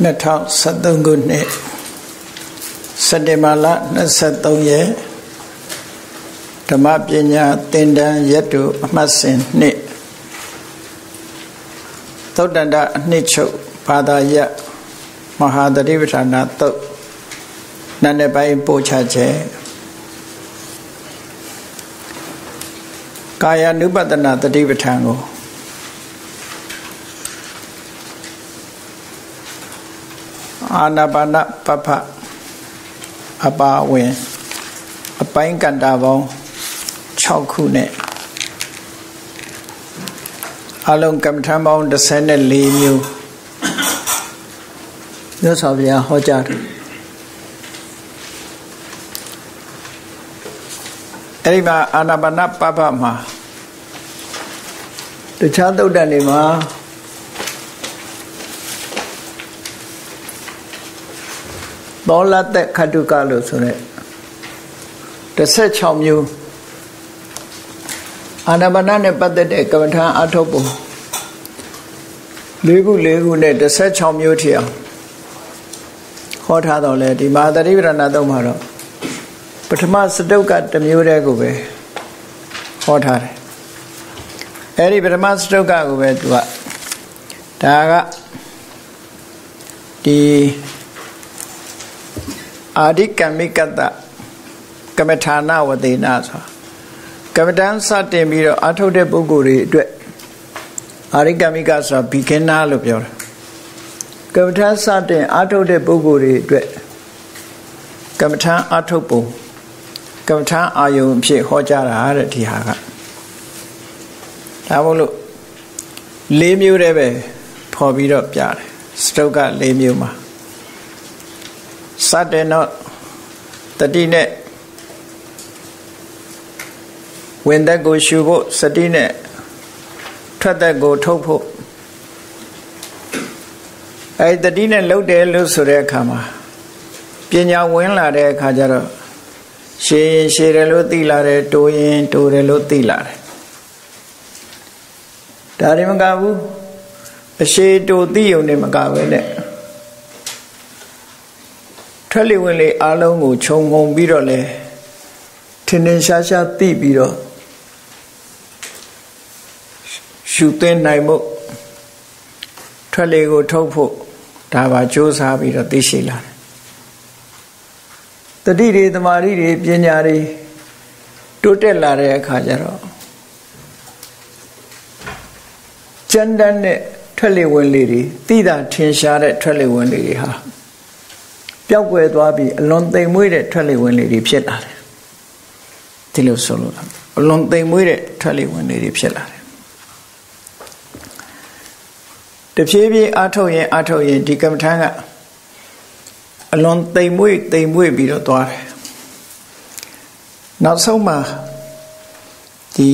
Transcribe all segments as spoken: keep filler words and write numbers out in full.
နှစ်ထောင်ဆယ်သုံးခုနှစ်စက်တင်ဘာလနှစ်ဆယ်သုံးရက်ဓမ္မပညာသင်တန်းရက်တို့အမှတ်စဉ်နှစ်သုတ္တန္တအနှစ်ချုပ်ဘာသာရပ်မဟာသတိပဋ္ဌာန်သုတ်နတ်နယ်ပိုင်းပို့ချခြင်းကာယ ानु ပတ္တနာသတိပဋ္ဌာန်ကိုအာနာပါနပပ္ပအပါဝင်အပိုင်းကန္တာပေါင်း၆ခုနဲ့အလုံးကမ္မထံပေါင်း၁၄မျိုးမြတ်စွာဘုရားဟောကြားတယ်အဲဒီမှာအာနာပါနပပ္ပမှာတခြားသုတ္တန်တွေမှာသောလသက်ခတုကလို့ဆိုတဲ့၁၆မျိုးအာနာပါနနဲ့ပတ်သက်တဲ့ကမ္မထာအထုတ်ပုံ၄ခု၄ခုနဲ့၁၆မျိုးထိအောင်ဟောထားတော့လေဒီမဟာသတိပဋ္ဌာန်သုံးမှာတော့ပထမစတုတ်ကတစ်မျိုးတည်းကိုပဲဟောထားတယ်အဲဒီပထမစတုတ်ကကိုပဲသူကဒါကဒီအာဒိကမိကတကမ္မထာနဝတေနဆိုကမ္မဋ္ဌာန်းစတင်ပြီးတော့အထုတ်တဲ့ပုဂ္ဂိုလ်တွေအတွက်အာရိကမိကဆိုတာဘီကင်းနာလို့ပြောတာကမ္မဋ္ဌာန်းစတင်အထုတ်တဲ့ပုဂ္ဂိုလ်တွေအတွက်ကမ္မဋ္ဌာန်းအထုတ်ပုံကမ္မဋ္ဌာန်းအာယုံအဖြစ်ဟောကြားတာတဲ့ဒီဟာကဒါမို့လို့၄မျိုးတည်းပဲဖော်ပြီးတော့ပြတယ်စတုတ်က၄မျိုးမှာစတဲ့တော့တတိနဲ့ဝင်သက်ကိုရှုဖို့စတိနဲ့ထွက်သက်ကိုထုတ်ဖို့အဲတတိနဲ့လှုပ်တယ်လို့ဆိုတဲ့အခါမှာပညာဝင်လာတဲ့အခါကျတော့ရှည်ရင်ရှည်တယ်လို့သိလာတယ်တိုးရင်တိုးတယ်လို့သိလာတယ်ဒါရင်မကဘူးအရှည်တိုးသိုံနဲ့မကပဲနဲ့ထွက်လေဝင်လေအားလုံးကိုခြုံငုံပြီးတော့လဲထင်ထင်ရှားရှားသိပြီးတော့ရှုသွင်းနိုင်ဖို့ထွက်လေကိုထုတ်ဖို့ဒါပါကြိုးစားပြီးတော့သိရှိလာတယ်တတိတွေသမာဓိတွေပညာတွေတိုးတက်လာတဲ့အခါကျတော့ကျန်တဲ့နဲ့ထွက်လေဝင်လေတွေသိတာထင်ရှားတဲ့ထွက်လေဝင်လေတွေဟာပျောက်ကွယ်သွားပြီးအလွန်သိမ်မွေ့တဲ့ထွက်လေဝင်လေတွေဖြစ်လာတယ်ဒီလိုဆိုလို့အလွန်သိမ်မွေ့တဲ့ထွက်လေဝင်လေတွေဖြစ်လာတယ်တဖြည်းဖြည်းအားထုတ်ရင်အားထုတ်ရင်ဒီကမ္မထာကအလွန်သိမ်မွေ့သိမ်မွေ့ပြီးတော့သွားတယ်နောက်ဆုံးမှာဒီ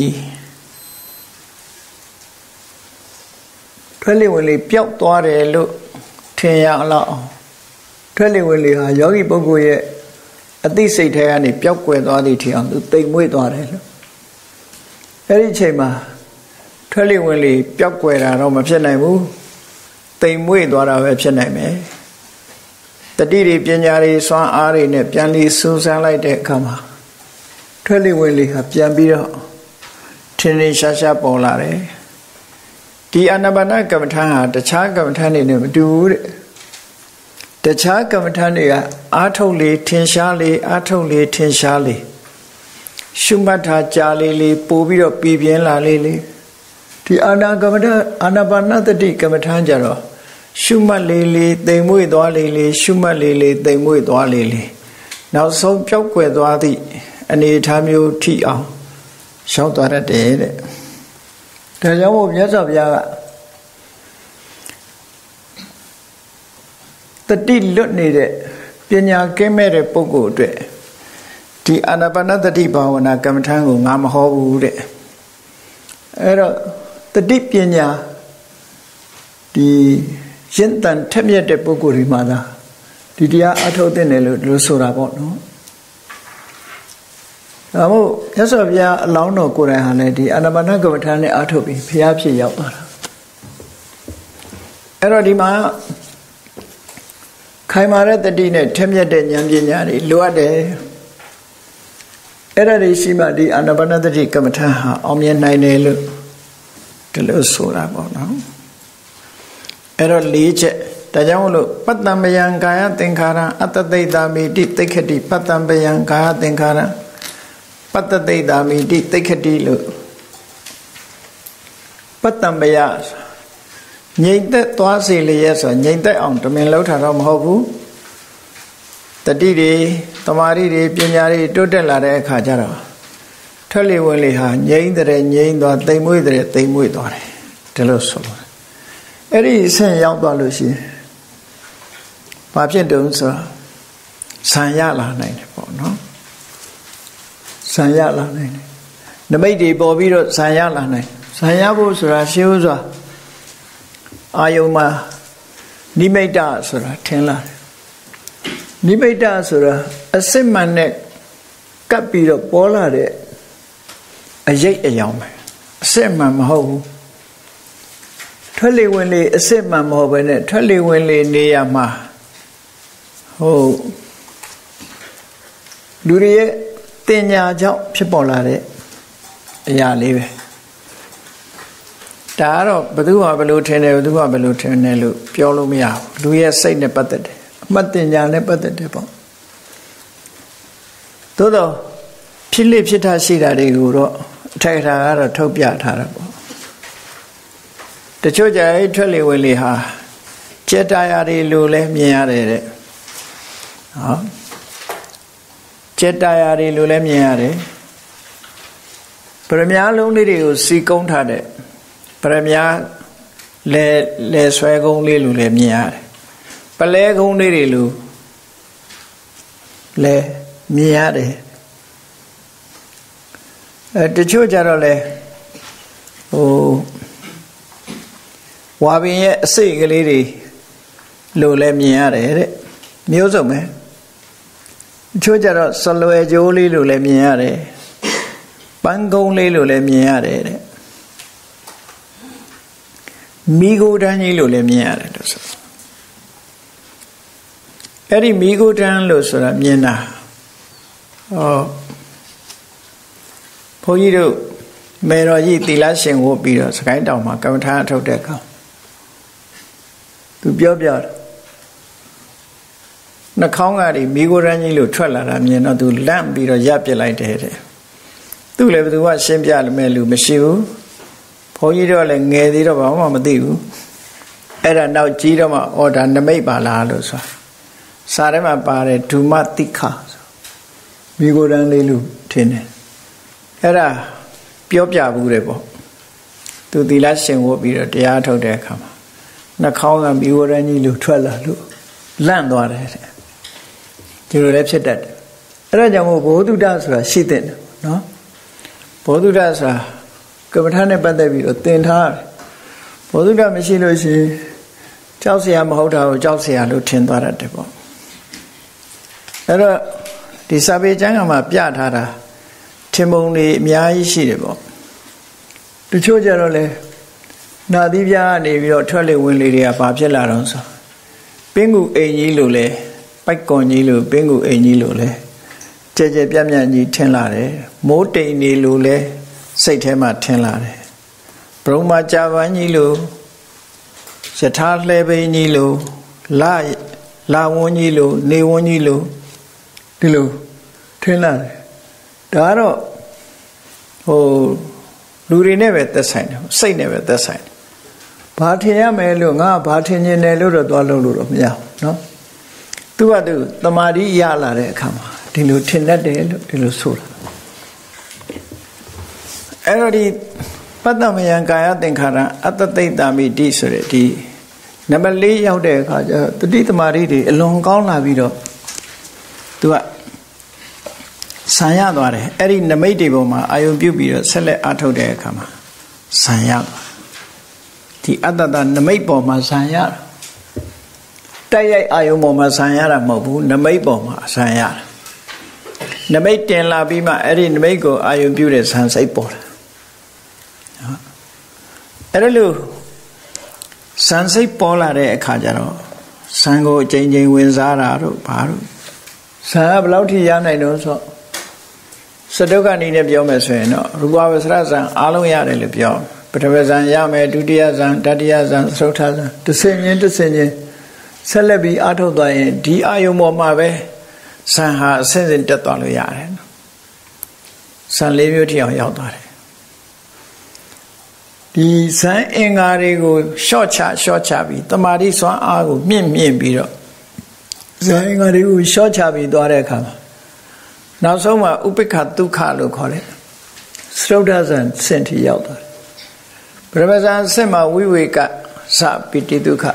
ထွက်လေဝင်လေပျောက်သွားတယ်လို့ထင်ရအောင်ထွက်လေဝင်လေဟာယောဂီပုဂ္ဂိုလ်ရဲ့အသိစိတ်ထဲကနေပျောက်ကွယ်သွားသည့်ထင်အောင်သူသိမ်မွေ့သွားတယ်လို့အဲ့ဒီအချိန်မှာထွက်လေဝင်လေပျောက်ကွယ်တာတော့မဖြစ်နိုင်ဘူးသိမ်မွေ့သွားတာပဲဖြစ်နိုင်မယ်တတိတွေပညာတွေစွမ်းအားတွေနဲ့ပြန်ပြီးစူးစမ်းလိုက်တဲ့အခါမှာထွက်လေဝင်လေဟာပြန်ပြီးတော့ထင်ထင်ရှားရှားပေါ်လာတယ်ဒီအာနာပါနကမ္မထာဟာတခြားကမ္မထာတွေနဲ့မတူဘူးတဲ့တခြားကမ္မထာတွေကအာထုတ်လေထင်ရှားလေအာထုတ်လေထင်ရှားလေရှုမှတ်ထားကြာလေလေပို့ပြီးတော့ပြည်ပြင်းလာလေလေဒီအာနာကမ္မထာအာနာပါနသတိကမ္မထာကြတော့ရှုမှတ်လေလေသိမ်မွေ့သွားလေလေရှုမှတ်လေလေသိမ်မွေ့သွားလေလေနောက်ဆုံးပျောက်ကွယ်သွားသည့်အနေအထားမျိုးထိအောင်ရှောက်သွားတတ်တယ်တဲ့ဒါကြောင့်မို့မြတ်စွာဘုရားကတတိလွတ်နေတဲ့ပညာကင်းမဲ့တဲ့ပုဂ္ဂိုလ်အတွက်ဒီအာနာပါနသတိဘာဝနာကမ္မထာကိုငါမဟောဘူးတဲ့အဲ့တော့တတိပညာဒီရင့်တန်ထက်မြက်တဲ့ပုဂ္ဂိုလ်တွေမှာသာဒီတရားအထုတ်တဲ့တယ်လို့လို့ဆိုတာပေါ့နော်ဒါမို့မြတ်စွာဘုရားအလောင်းတော်ကိုယ်တိုင်ဟာလည်းဒီအာနာပါနကမ္မထာနဲ့အထုတ်ပြီးဘုရားဖြစ်ရောက်သွားတာအဲ့တော့ဒီမှာခိုင်မာတဲ့တတိနဲ့ထက်မြက်တဲ့ဉာဏ်ပညာတွေလိုအပ်တယ်အဲ့ဒါတွေရှိမှဒီအာနာပါနသတိကမ္မထာဟာအောင်မြင်နိုင်တယ်လို့ဒီလိုဆိုတာပေါ့နော်အဲ့တော့လေးချက်ဒါကြောင့်မလို့ပတ္တံပယံကာယသင်္ခါရအတ္တသိတာမိတိသိက္ခတိပတ္တံပယံကာယသင်္ခါရပတ္တသိတာမိတိသိက္ခတိလို့ပတ္တံပယငြိမ့်သက်သွားစေလျက်ဆိုငြိမ့်သက်အောင်တမင်လောက်တာတော့မဟုတ်ဘူးတတိတွေတမာရီတွေပညာတွေတိုးတက်လာတဲ့အခါကျတော့ထွက်လေဝင်လေဟာငြိမ့်တဲ့ငြိမ့်သွားတိမ်မွေ့တဲ့တိမ်မွေ့သွားတယ်ဒီလိုဆိုလို့အဲ့ဒီအဆင့်ရောက်သွားလို့ရှိရင်ဘာဖြစ်တုံးဆိုဆံရလာနိုင်တယ်ပေါ့နော်ဆံရလာနိုင်တယ်နမိတ်တွေပေါ်ပြီးတော့ဆံရလာနိုင်ဆံရဖို့ဆိုတာရှင်းဥစွာအာယုံမှာနိမိတ်တဆိုတာထင်လာတယ်နိမိတ်တဆိုတာအစစ်မှန်နဲ့ကပ်ပြီးတော့ပေါ်လာတဲ့အရိပ်အယောင်ပဲအစစ်မှန်မဟုတ်ဘူးထွက်လေဝင်လေအစစ်မှန်မဟုတ်ဘဲနဲ့ထွက်လေဝင်လေနေရမှာဟုတ်လူတွေရဲ့တင်ညာကြောင့်ဖြစ်ပေါ်လာတဲ့အရာလေးပဲဒါကတော့ဘယ်သူမှဘယ်လိုထင်တယ်ဘယ်သူမှဘယ်လိုထင်တယ်လို့ပြောလို့မရဘူးလူရဲ့စိတ်နဲ့ပတ်သက်တယ်အမှတ်တင်ညာနဲ့ပတ်သက်တယ်ပေါ့သို့တော့ဖြစ်လိဖြစ်တာရှိတာတွေကိုတော့အထိုက်အထာကတော့ထုတ်ပြထားတာပေါ့တချို့ကြဲထွက်လေဝင်လေဟာကြက်တာယာတွေလိုလဲမြင်ရတယ်တဲ့ဟောကြက်တာယာတွေလိုလဲမြင်ရတယ်ပရမ ्या လုံးလေးတွေကိုစီကုန်းထားတဲ့ပရမ ्या လဲလဲဆွဲကုန်းလေးလိုလဲမြင်ရတယ်ပလဲကုန်းလေးတွေလိုလဲမြင်ရတယ်အဲတချို့ကြတော့လဲဟိုဝါပင်ရဲ့အစိတ်ကလေးတွေလိုလဲမြင်ရတယ်တဲ့မျိုးစုံပဲတချို့ကြတော့စလွယ်ကြိုးလေးလိုလဲမြင်ရတယ်ပန်းကုန်းလေးလိုလဲမြင်ရတယ်တဲ့မိဂိုတန်းကြီးလိုလဲမြင်ရတယ်လို့ဆိုအဲ့ဒီမိဂိုတန်းလို့ဆိုတာမြင်တာဟောဘုန်းကြီးတို့မေတော်ကြီးသီလရှင်ဝတ်ပြီးတော့စကိုင်းတောင်မှာကမ္မထာအထုတ်တဲ့အခါသူပြောပြတယ်နှာခေါင်းကနေမိဂိုရန်ကြီးလို့ထွက်လာတာမြင်တော့သူလန့်ပြီးတော့ရပ်ပစ်လိုက်တယ်တဲ့သူလည်းဘယ်သူကရှင်းပြလို့မဲ့လူမရှိဘူးဘုန်းကြီးတို့လည်းငယ်သေးတော့ဘာမှမသိဘူးအဲ့ဒါနောက်ကြီးတော့မှအော်ဒါနမိတ်ပါလားလို့ဆိုစာထဲမှာပါတယ်ဓုမတိခဆိုမိဂိုရန်လေးလို့ထင်တယ်အဲ့ဒါပြောပြဘူးတယ်ပေါ့သူသီလရှင်ဝတ်ပြီးတော့တရားထုတ်တဲ့အခါမှာနှာခေါင်းကမိဂိုရန်ကြီးလို့ထွက်လာလို့လန့်သွားတယ်တဲ့ဒီလိုလည်းဖြစ်တတ်တယ်အဲ့ဒါကြောင့်မို့ဘောဓုတဆိုတာရှိတဲ့နော်ဘောဓုတဆိုတာကမ္မထာနဲ့ပတ်သက်ပြီးတော့သင်ထားတယ်ဘောဓုတမရှိလို့ရှိရင်ကြောက်เสียမဟုတ်တာကိုကြောက်เสียလို့ထင်သွားတတ်တယ်ပေါ့အဲ့တော့ဒီစာပေကျမ်းကမှာပြထားတာထင်ပုံတွေအများကြီးရှိတယ်ပေါ့တချို့ကြတော့လေနာသီးပြားကနေပြီးတော့ထွက်လေဝင်လေတွေကဘာဖြစ်လာတော့ဆိုပင်ကူအိမ်ကြီးလို့လဲပိုက်ကွန်ကြီးလို့ပင်ကူအိမ်ကြီးလို့လဲကြဲကြဲပြန့်ပြန့်ကြီးထင်လာတယ်မိုးတိမ်နေလို့လဲစိတ်ထဲမှာထင်လာတယ်ဘုံမာကြာပန်းကြီးလို့ယထာလှဲပိန်ကြီးလို့လာလာဝန်းကြီးလို့နေဝန်းကြီးလို့ဒီလိုထင်လာတယ်ဒါကတော့ဟိုလူတွေနဲ့ပဲသက်ဆိုင်တယ်စိတ်နဲ့ပဲသက်ဆိုင်တယ်ဘာထင်ရမယ်လို့ငါဘာထင်နေတယ်လို့တော့သွားလို့လို့တော့မရဘူးเนาะသူကသူတမာတိရလာတဲ့အခါမှာဒီလိုထင်တတ်တယ်လို့ဒီလိုဆိုတာအဲ့တော့ဒီပတ္တမယံကာယသင်္ခါရအတ္တသိတာမိတိဆိုတဲ့ဒီနံပါတ်၄ရောက်တဲ့အခါကျတတိတမာတိတွေအလွန်ကောင်းလာပြီးတော့သူကဆံရသွားတယ်အဲ့ဒီနမိတ်တွေပေါ်မှာအာယုံပြုတ်ပြီးတော့ဆက်လက်အားထုတ်တဲ့အခါမှာဆံရသွားဒီအတ္တတနမိတ်ပေါ်မှာဆံရတာတိုက်ရိုက်အာယုံပေါ်မှာဆံရတာမဟုတ်ဘူးနမိတ်ပေါ်မှာဆံရတာနမိတ်တင်လာပြီးမှအဲ့ဒီနမိတ်ကိုအာယုံပြုတဲ့ဆံစိတ်ပေါ်တာအဲ့ဒါလို့ဆံစိတ်ပေါ်လာတဲ့အခါကျတော့ဇံကိုအချိန်ချင်းဝင်စားတာတို့ဘာတို့ဇံကဘယ်လောက်ထိရနိုင်တော့ဆိုစတုကဏီနဲ့ပြောမယ်ဆိုရင်တော့ရူပဝဆရဇံအားလုံးရတယ်လို့ပြောပထမဇံရမယ်ဒုတိယဇံတတိယဇံသုထဇံတစ်ဆင့်ချင်းတစ်ဆင့်ချင်းဆက်လက်ပြီးအားထုတ်သွားရင်ဒီအာယုံပေါ်မှာပဲဇံဟာအစဉ်စဉ်တက်သွားလို့ရတယ်နော်ဇံလေးမျိုးထိအောင်ရောက်သွားတယ်ဒီဇံအင်္ဂါတွေကိုရှော့ချရှော့ချပြီးတမာတိစွမ်းအားကိုမြင့်မြင့်ပြီးတော့ဇံအင်္ဂါတွေကိုရှော့ချပြီးသွားတဲ့အခါမှာနောက်ဆုံးမှာဥပိ္ပခဒုက္ခလို့ခေါ်တယ်စရုဒ္ဓဇံစင်ထိရောက်သွားတယ်ပရမဇံစင်မှာဝိဝေကစပိတိဒုက္ခ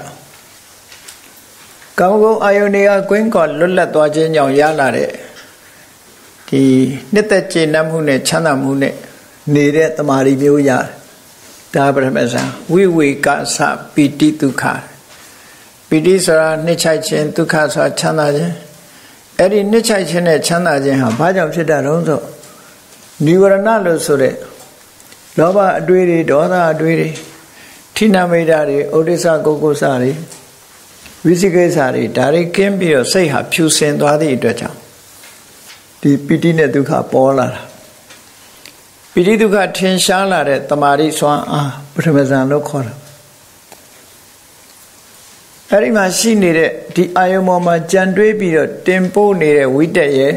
ကောင်းကောင်းအာယုန်တွေကကွင်းကော်လွတ်လပ်သွားခြင်းကြောင့်ရလာတဲ့ဒီနှစ်သက်ကျေနပ်မှုနဲ့ချမ်းသာမှုနဲ့နေတဲ့တမာရီမျိုးရဒါပရမဇံဝိဝေကစပိတိဒုက္ခပိတိဆိုတာနှစ်ချိုက်ခြင်းဒုက္ခဆိုတာချမ်းသာခြင်းအဲ့ဒီနှစ်ချိုက်ခြင်းနဲ့ချမ်းသာခြင်းဟာဘာကြောင့်ဖြစ်တာလဲဆိုနိဝရဏလို့ဆိုတဲ့လောဘအတွေးတွေဒေါသအတွေးတွေဌိနမိတ်တွေဩဒိစ္စကုက္ကုစတွေဝိသိကိစ္စတွေဒါတွေကင်းပြီးတော့စိတ်ဟာဖြူစင်သွားသည့်အတွက်ကြောင့်ဒီပိဋိနဲ့ဒုက္ခပေါ်လာတာပိဋိဒုက္ခထင်ရှားလာတဲ့တမာရိစွမ်းအားပထမဇန်လို့ခေါ်တာအဲ့ဒီမှာရှိနေတဲ့ဒီအာယုံပေါ်မှာကြံတွေးပြီးတော့တင်ပို့နေတဲ့ဝိတက်ရဲ့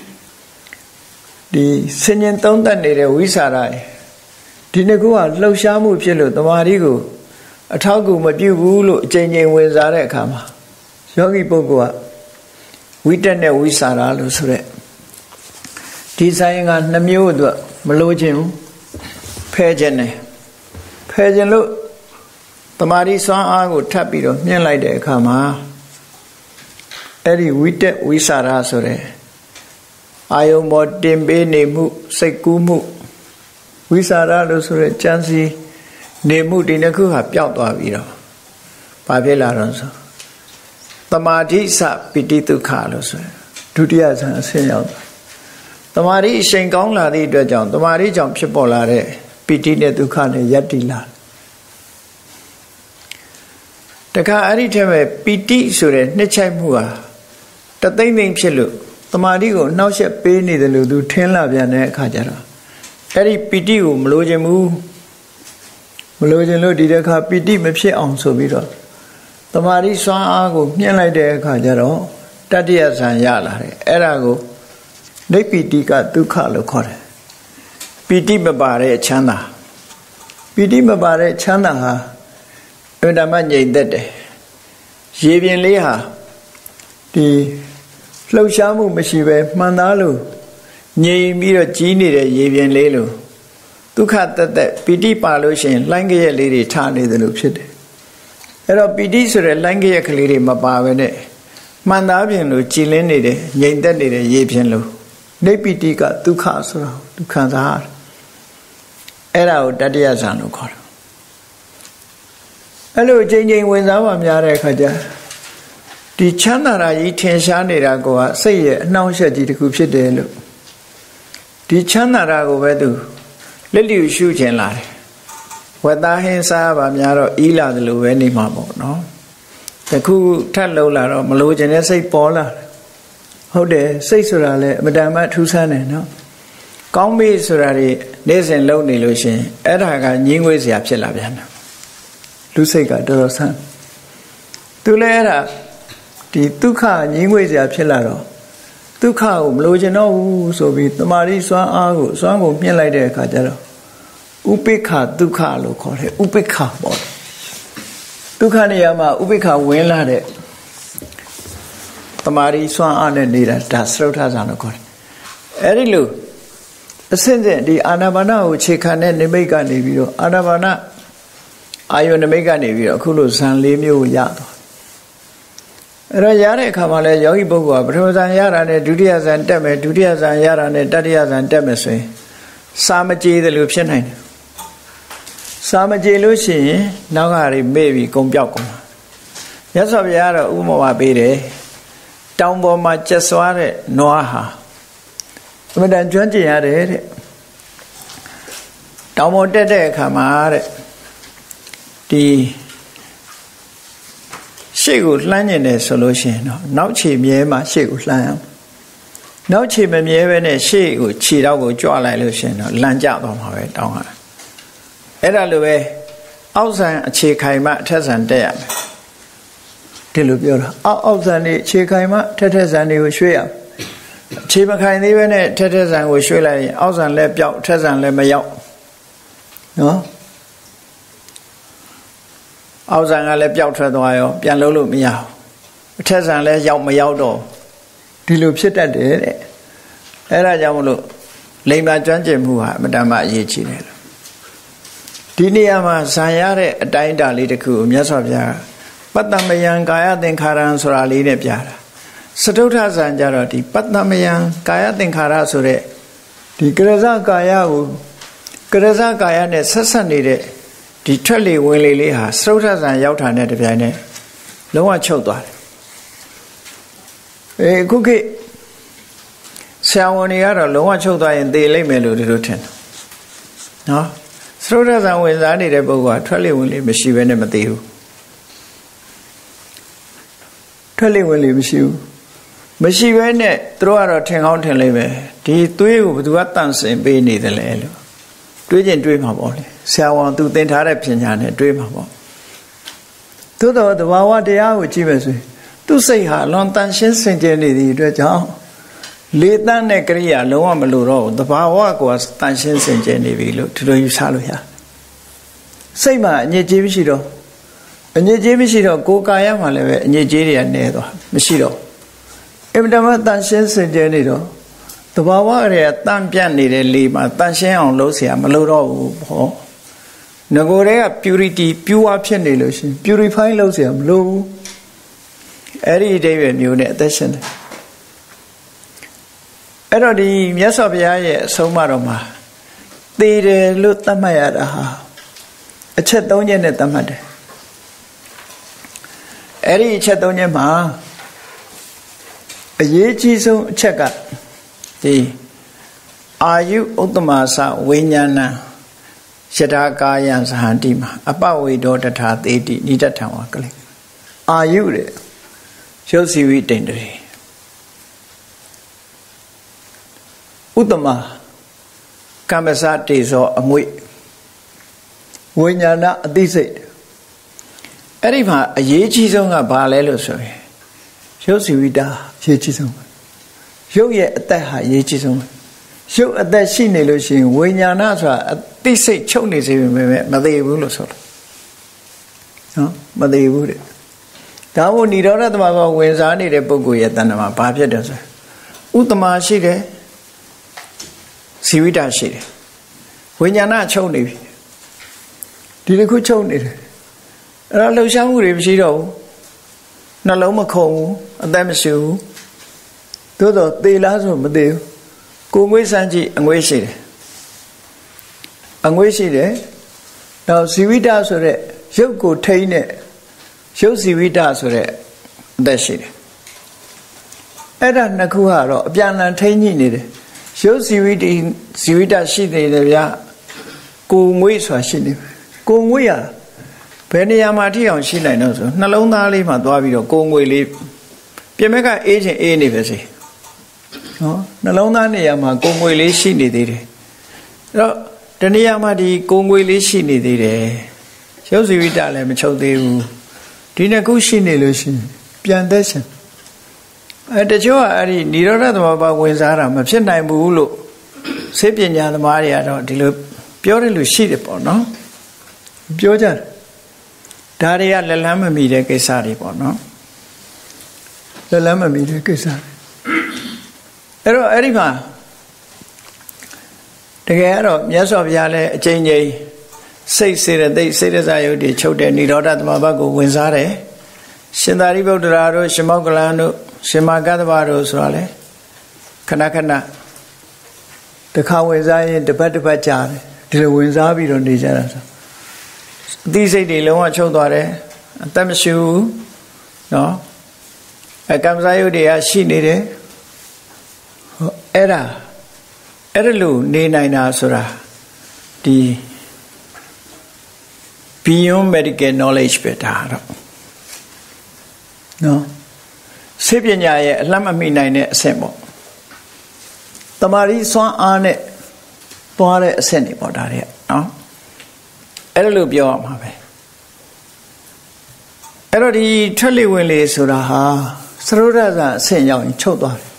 ဒီစဉ္ဉ္သုံးသက်နေတဲ့ဝိสารရဲ့ဒီနှစ်ခုကလှုပ်ရှားမှုဖြစ်လို့တမာရိကိုအထောက်အကူမပြုဘူးလို့အချိန်ချင်းဝင်စားတဲ့အခါမှာယောဂီပုဂ္ဂိုလ်ကဝိတက်နဲ့ဝိสารလို့ဆိုတဲ့ဒီဆိုင်ကနှမျိုးအတွက်မလို့ခြင်းဘူးဖဲခြင်းနဲ့ဖဲခြင်းလို့တမာတိစွမ်းအားကိုထပ်ပြီးတော့မြင့်လိုက်တဲ့အခါမှာအဲ့ဒီဝိတက်ဝိสารဆိုတဲ့အာယုံပေါ်တင်ပေးနေမှုစိတ်ကူးမှုဝိสารလို့ဆိုတဲ့ကြံစီနေမှုဒီနှစ်ခုဟာပျောက်သွားပြီးတော့ဘာဖြစ်လာတော့ဆိုတမာတိစပိတိဒုက္ခလို့ဆိုဒုတိယဇန်အဆင့်ရောက်တမာတိအရှိန်ကောင်းလာသည့်အတွက်ကြောင့်တမာတိကြောင့်ဖြစ်ပေါ်လာတဲ့ပိတိနဲ့ဒုက္ခနဲ့ယတ္တိလာတခါအဲ့ဒီထဲမှာပိတိဆိုတဲ့နှစ်ချိုက်မှုဟာတသိမ့်သိမ့်ဖြစ်လို့တမာတိကိုနှောက်ယှက်ပေးနေတယ်လို့သူထင်လာပြန်တဲ့အခါကျတော့အဲ့ဒီပိတိကိုမလိုချင်ဘူးမလိုချင်လို့ဒီတစ်ခါပိတိမဖြစ်အောင်ဆိုပြီးတော့တမာတိစွမ်းအားကိုမြှင့်လိုက်တဲ့အခါကျတော့တတ္တိယဇံရလာတယ်အဲ့ဒါကိုနိပိတိကဒုက္ခလို့ခေါ်တယ်ပိတိမပါတဲ့ချမ်းသာပိတိမပါတဲ့ချမ်းသာဟာအမှန်တမ်းငြိမ်သက်တယ်ရေပြင်လေးဟာဒီလှုပ်ရှားမှုမရှိပဲမှန်သားလို့ငြိမ်ပြီးတော့ကြီးနေတဲ့ရေပြင်လေးလို့ဒုက္ခတက်တက်ပိတိပါလို့ရှိရင်လှိုင်းကြက်လေးတွေထားနေတယ်လို့ဖြစ်တယ်အဲ့တော့ပိတိဆိုတဲ့လှိုင်းကြက်ကလေးတွေမပါဘဲနဲ့မှန်သားပြင်လို့ကြည်လင်းနေတယ်ငြိမ်သက်နေတဲ့ရေပြင်လို့နိပိတိကဒုက္ခဆိုတာဒုက္ခစားအဲ့ဒါကိုတတ္တယဇံလို့ခေါ်တယ်အဲ့လိုအချိန်ချင်းဝင်စားမှများတဲ့အခါကျဒီချမ်းသာတာကြီးထင်ရှားနေတာကစိတ်ရဲ့အနှောင့်အယှက်ကြီးတစ်ခုဖြစ်တယ်လို့ဒီချမ်းသာတာကိုပဲသူလက်လျူရှုခြင်းလာတယ်ဝတ္တဟင်းစားပါများတော့ဤလာတယ်လို့ပဲနေမှာပေါ့နော်တခုထပ်လုံးလာတော့မလို့ခြင်းနဲ့စိတ်ပေါ်လာတယ်ဟုတ်တယ်စိတ်ဆိုတာလည်းအမတန်မှထူးဆန်းတယ်နော်ကောင်းပြီဆိုတာတွေနေ့စဉ်လုံးနေလို့ရှင်အဲ့ဒါကညင်းငွေ့စရာဖြစ်လာပြန်တယ်လူစိတ်ကတော်တော်ဆန်းသူလည်းအဲ့ဒါဒီဒုက္ခညင်းငွေ့စရာဖြစ်လာတော့ဒုက္ခကိုမလို့ချင်တော့ဘူးဆိုပြီးတမာတိစွမ်းအားကိုစွမ်းကိုမြင့်လိုက်တဲ့အခါကျတော့ဥပိ္ပခဒုက္ခလို့ခေါ်တယ်ဥပိ္ပခပေါ့ဒုက္ခနေရာမှာဥပိ္ပခဝင်လာတဲ့တမာတိစွမ်းအားနဲ့နေတာဒါစရုထဇာလို့ခေါ်တယ်အဲ့ဒီလိုအစဉ်စဉ်ဒီအာနာပါနကိုခြေခံတဲ့နိမိတ်ကနေပြီးတော့အာနာပါနအာယုန်နိမိတ်ကနေပြီးတော့အခုလိုဇန်လေးမျိုးကိုရသွားအဲ့တော့ရတဲ့အခါမှာလဲယောဂီပုဂ္ဂိုလ်ကပထမဇန်ရတာနဲ့ဒုတိယဇန်တက်မယ်ဒုတိယဇန်ရတာနဲ့တတိယဇန်တက်မယ်ဆိုရင်စာမကြေတယ်လို့ဖြစ်နိုင်တယ်စာမကြေလို့ရှိရင်နောက်ကတွေမေ့ပြီးကုန်ပြောက်ကုန်မြတ်စွာဘုရားကတော့ဥပမာပေးတယ်တောင်ပေါ်မှာကျက်စွားတဲ့နွားဟာအမှန်တန်ကျွမ်းကျင်ရတယ်တဲ့တောင်ပေါ်တက်တဲ့အခါမှာတဲ့ဒီရှရှေ့ကိုလှမ်းနေတယ်ဆိုလို့ရှိရင်တော့နောက်ခြေမြဲမှရှေ့ကိုလှမ်းအောင်နောက်ခြေမမြဲပဲနဲ့ရှေ့ကိုခြေတော့ကိုကြွလိုက်လို့ရှိရင်တော့လမ်းကျသွားမှာပဲတောင်းရအဲ့ဒါလိုပဲအောက်ဆံအခြေခိုင်မှအထက်ဆံတက်ရမယ်ဒီလိုပြောတာအောက်အောက်ဆံနေအခြေခိုင်မှထက်ထက်ဆံတွေကိုရွှေ့ရအခြေမခိုင်သေးပဲနဲ့ထက်ထက်ဆံကိုရွှေ့လိုက်ရင်အောက်ဆံလည်းပြောက်ထက်ဆံလည်းမရောက်နော်အောက်ဆံကလည်းပျောက်ထွက်သွားရောပြန်လုံးလို့မရဘူးအထက်ဆံလည်းရောက်မရောက်တော့ဒီလိုဖြစ်တတ်တယ်တဲ့အဲဒါကြောင့်မလို့လိမ္မာကျွမ်းကျင်မှုဟာအမတန်မှအရေးကြီးတယ်လို့ဒီနေရာမှာဇာရတဲ့အတိုင်းအတာလေးတစ်ခုကိုမြတ်စွာဘုရားပတ္တမယံကာယသင်္ခါရံဆိုတာလေးနဲ့ပြတာစတုထဇံကြတော့ဒီပတ္တမယံကာယသင်္ခါရဆိုတဲ့ဒီကရဇကာယကိုကရဇကာယနဲ့ဆက်ဆက်နေတဲ့ဒီထွက်လေဝင်လေလေးဟာစတုထဇံရောက်တာနဲ့တပြိုင်နက်လုံးဝချုပ်သွားတယ်အဲခုခေတ်ဆရာဝန်တွေကတော့လုံးဝချုပ်သွားရင်သေလိမ့်မယ်လို့ဒီလိုထင်တယ်နော်စတုထဇံဝင်စားနေတဲ့ပုဂ္ဂိုလ်ကထွက်လေဝင်လေမရှိဘဲနဲ့မသေဘူးထွက်လေဝင်လေမရှိဘူးမရှိဘဲနဲ့သူတို့ကတော့ထင်ကောင်းထင်လိမ့်မယ်ဒီသွေးကိုဘယ်သူကတန့်စင်ပေးနေတယ်လဲလို့တွေးကျင်တွေးမှာပေါ့လေဆရာဝန်သူသင်ထားတဲ့ပညာနဲ့တွေးမှာပေါ့သို့တော်သဘာဝတရားကိုကြည့်မယ်ဆိုရင်သူ့စိတ်ဟာလွန်တန်ရှင်းစင်ကြယ်နေသည့်အတွက်ကြောင့်လေတန်းတဲ့ကရိယာလုံးဝမလိုတော့ဘူးသဘာဝကိုတန်ရှင်းစင်ကြယ်နေပြီလို့ဒီလိုယူဆလို့ရစိတ်မှာအညစ်အကြေးမရှိတော့အညစ်အကြေးမရှိတော့ကိုယ်ကာယမှာလည်းပဲအညစ်အကြေးတွေကနည်းသွားမရှိတော့အမှန်တမ်းတန်ရှင်းစင်ကြယ်နေတော့သဘာဝအရေတန်ပြတ်နေတဲ့လေမှာတန်ရှင်းအောင်လုပ်เสียမလို့တော့ဘူးဟောငကိုယ်တွေက purity pure ဖြစ်နေလို့ရှင် purify လုပ်เสียမလို့ဘူးအဲ့ဒီအဓိပ္ပာယ်မျိုးနဲ့အသက်ရှင်တယ်အဲ့တော့ဒီမြတ်စွာဘုရားရဲ့အဆုံးအမတော်မှာသေတယ်လို့သတ်မှတ်ရတာဟာအချက်သုံးချက်နဲ့သတ်မှတ်တယ်အဲ့ဒီအချက်သုံးချက်မှာအရေးကြီးဆုံးအချက်ကဒီအာယုဥတ္တမသဝိညာဏယထာကာယံသဟန္တိမှာအပဝေဒောတထာသေတိနိတထံဝကလေအာယုတဲ့ရုပ်စီဝိတိန်တရေဥတ္တမကမ္မစတေဇောအမွေဝိညာဏအသိစိတ်အဲ့ဒီမှာအရေးကြီးဆုံးကဘာလဲလို့ဆိုရင်ရုပ်စီဝိတာအရေးကြီးဆုံးရုပ်ရဲ့အသက်ဟာအရေးကြီးဆုံးရုပ်အသက်ရှိနေလို့ရှိရင်ဝိညာဏဆိုတာအသိစိတ်ချုပ်နေစေပေမဲ့မသေးဘူးလို့ဆိုလို့နော်မသေးဘူးတဲ့ဒါမို့និရောဓသမဘာဝင်စားနေတဲ့ပုဂ္ဂိုလ်ရဲ့တဏ္ဍာမှာဘာဖြစ်တယ်ဆိုဥတ္တမရှိတယ်ဇီဝိတရှိတယ်ဝိညာဏချုပ်နေပြီဒီတစ်ခုချုပ်နေတယ်အဲ့တော့လှုပ်ရှားမှုတွေမရှိတော့ဘူးနှလုံးမခုန်ဘူးအသက်မရှိဘူးသို့တော့သေလားဆိုမသေဘူးကိုငွေစမ်းကြည့်အငွေရှိတယ်အငွေရှိတယ်နောက်ဇီဝိတဆိုတဲ့ရုပ်ကိုထိန်းတဲ့ရုပ်ဇီဝိတဆိုတဲ့အသက်ရှိတယ်အဲ့ဒါနှစ်ခုကတော့အပြန်အလှန်ထိန်းညှိနေတယ်ရုပ်ဇီဝိတဇီဝိတရှိနေတယ်ဗျာကိုငွေဆိုတာရှိနေကိုငွေရဘယ်နေရာမှာထိအောင်ရှိနိုင်တော့ဆိုနှလုံးသားလေးမှာသွားပြီးတော့ကိုငွေလေးပြင်မဲ့ကအေးချင်းအေးနေပဲစေနော်နှလုံးသားနေရာမှာကိုငွေလေးရှိနေသေးတယ်အဲ့တော့တနေရာမှာဒီကိုငွေလေးရှိနေသေးတယ်ရုပ်ဇီဝိတလည်းမချုပ်သေးဘူးဒီနှစ်ခုရှိနေလို့ရှိရင်ပြန်သက်ရှင်အဲတချို့ကအဲ့ဒီនិရောဓသမဘာဝင်စားတာမဖြစ်နိုင်ဘူးလို့စိတ်ပညာသမားတွေကတော့ဒီလိုပြောတယ်လို့ရှိတယ်ပေါ့နော်ပြောကြတယ်ဒါတွေကလက်လန်းမမီတဲ့ကိစ္စတွေပေါ့နော်လက်လန်းမမီတဲ့ကိစ္စအဲ့တော့အဲ့ဒီမှာတကယ်ကတော့မြတ်စွာဘုရားလည်းအကျဉ်းချင်းစိတ်စေတသိက်စေတစာယုတ်တွေချုပ်တဲ့និရောဓသမဘာကိုဝင်စားတယ်ရှင်သာရိပုတ္တရာတို့ရှင်မောက္ကလန်တို့ရှင်မဂတ္တဗတို့ဆိုတာလေခဏခဏတစ်ခါဝင်စားရင်တစ်ပတ်တစ်ပတ်ကြာတယ်ဒီလိုဝင်စားပြီးတော့နေကြတာဆိုအသိစိတ်တွေလုံးဝချုပ်သွားတယ်အသက်မရှိဘူးနော်အကမ္မဇာယုတ်တွေကရှိနေတယ်အဲ့ဒါအဲ့ဒါလို့နေနိုင်တာဆိုတာဒီ beyond medical knowledge ပဲဒါတော့နော်စိတ်ပညာရဲ့အလှမ်းမမိနိုင်တဲ့အဆင့်ပေါ့တမာရီစွမ်းအားနဲ့သွားတဲ့အဆင့်တွေပေါ့ဒါတွေကနော်အဲ့လိုလိုပြောရမှာပဲအဲ့တော့ဒီထွက်လေဝင်လေဆိုတာဟာသရုဒ္ဓဇာအဆင့်ရောက်ရင်ချုပ်သွားတယ်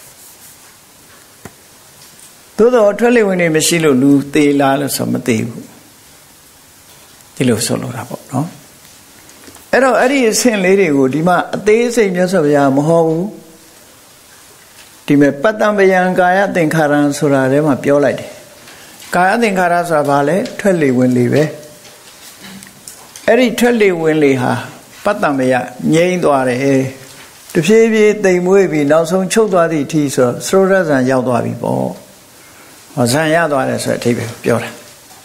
သို့တော့ထွက်လေဝင်လေမရှိလို့လူသေးလားလို့ဆိုမသေးဘူးဒီလိုဆိုလိုတာပေါ့နော်အဲ့တော့အဲ့ဒီအဆင့်လေးတွေကိုဒီမှာအသေးစိတ်မြတ်စွာဘုရားမဟောဘူးဒီမဲ့ပတ္တံပယံကာယသင်္ခါရံဆိုတာထဲမှာပြောလိုက်တယ်ကာယသင်္ခါရဆိုတာဘာလဲထွက်လေဝင်လေပဲအဲ့ဒီထွက်လေဝင်လေဟာပတ္တံပယငြိမ့်သွားတယ်တဖြည်းဖြည်းတိမ်မွေးပြီးနောက်ဆုံးချုပ်သွားသည့်အထိဆိုတော့သရုဒ္ဓဇံရောက်သွားပြီပေါ့ဟောဇံရသွားတယ်ဆိုတဲ့အဓိပ္ပာယ်ပြောတာ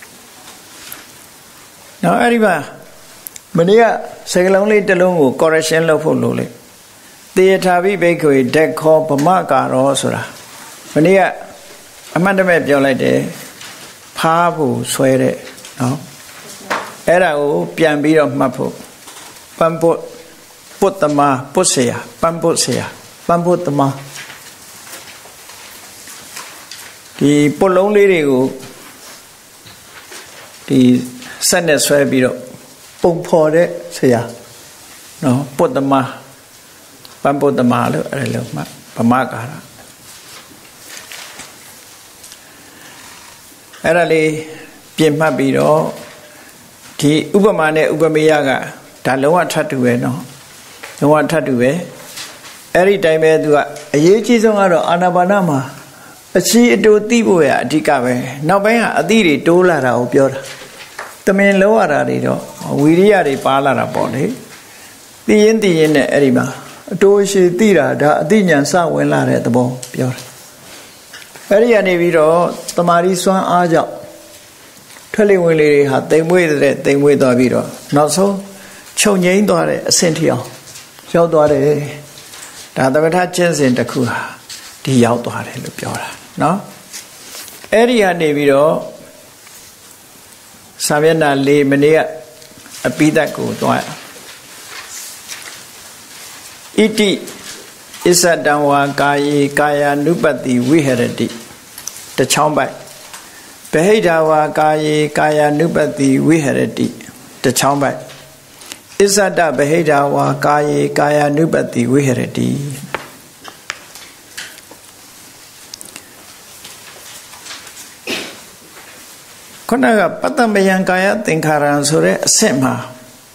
နောက်အဲ့ဒီမှာမနေ့ကစကလုံးလေးတစ်လုံးကို correction လုပ်ဖို့လို့လေတေထာပိဘိက္ခွေဓက္ခောဗမကာရောဆိုတာမနေ့ကအမှတ်တမဲ့ပြောလိုက်တယ်ဖားဖို့ဆွဲတဲ့နော်အဲ့ဒါကိုပြန်ပြီးတော့မှတ်ဖို့ပန်ပုတ်ပုတ္တမပုတ်เสียပန်ပုတ်เสียပန်ပုတ္တမဒီပုတ်လုံးလေးတွေကိုဒီဆက်နဲ့ဆွဲပြီးတော့ပုံဖော်တဲ့ဆရာနော်ပုတ္တမပန်ပုတ္တမလို့အဲ့လိုမှဗမကာရအဲ့ဒါလေးပြင်မှတ်ပြီးတော့ဒီဥပမာနဲ့ဥပမေယကဒါလုံးဝထပ်တူပဲနော်လုံးဝထပ်တူပဲအဲ့ဒီတိုင်းပဲသူကအရေးကြီးဆုံးကတော့အာနာပါနမှာအချီအတူသိဖို့ရအဓိကပဲနောက်ပိုင်းကအသည့်တွေတိုးလာတာကိုပြောတာတမင်လုံးရတာတွေတော့ဝီရိယတွေပါလာတာပေါ့လေသိရင်သိရင်နဲ့အဲ့ဒီမှာအတိုးရှိသိတာဒါအသိဉာဏ်စဝင်လာတဲ့သဘောပြောတာအဲ့ဒီကနေပြီးတော့တမာရီစွမ်းအားကြောင့်ထွက်လေဝင်လေတွေဟာတိမ်မွေးတဲ့တိမ်မွေးသွားပြီးတော့နောက်ဆုံးချုပ်ငိမ့်သွားတဲ့အဆင့်ထိအောင်ရောက်သွားတယ်ဒါသမထကျင့်စဉ်တစ်ခုဟာဒီရောက်သွားတယ်လို့ပြောတာနော်အဲ့ဒီကနေပြီးတော့စာမျက်နှာလေးမနေ့ကအပိဓာတ်ကိုသွားဣတိဣဇတံဝါကာယေကာယ ानु ပတ္တိဝိဟရတိတချောင်းပိုက်ဗဟိတဝါကာယေကာယ ानु ပတ္တိဝိဟရတိတချောင်းပိုက်ဣဇတဗဟိတဝါကာယေကာယ ानु ပတ္တိဝိဟရတိခုနကပတ္တမယံကာယသင်္ခါရံဆိုတဲ့အဆင့်မှာ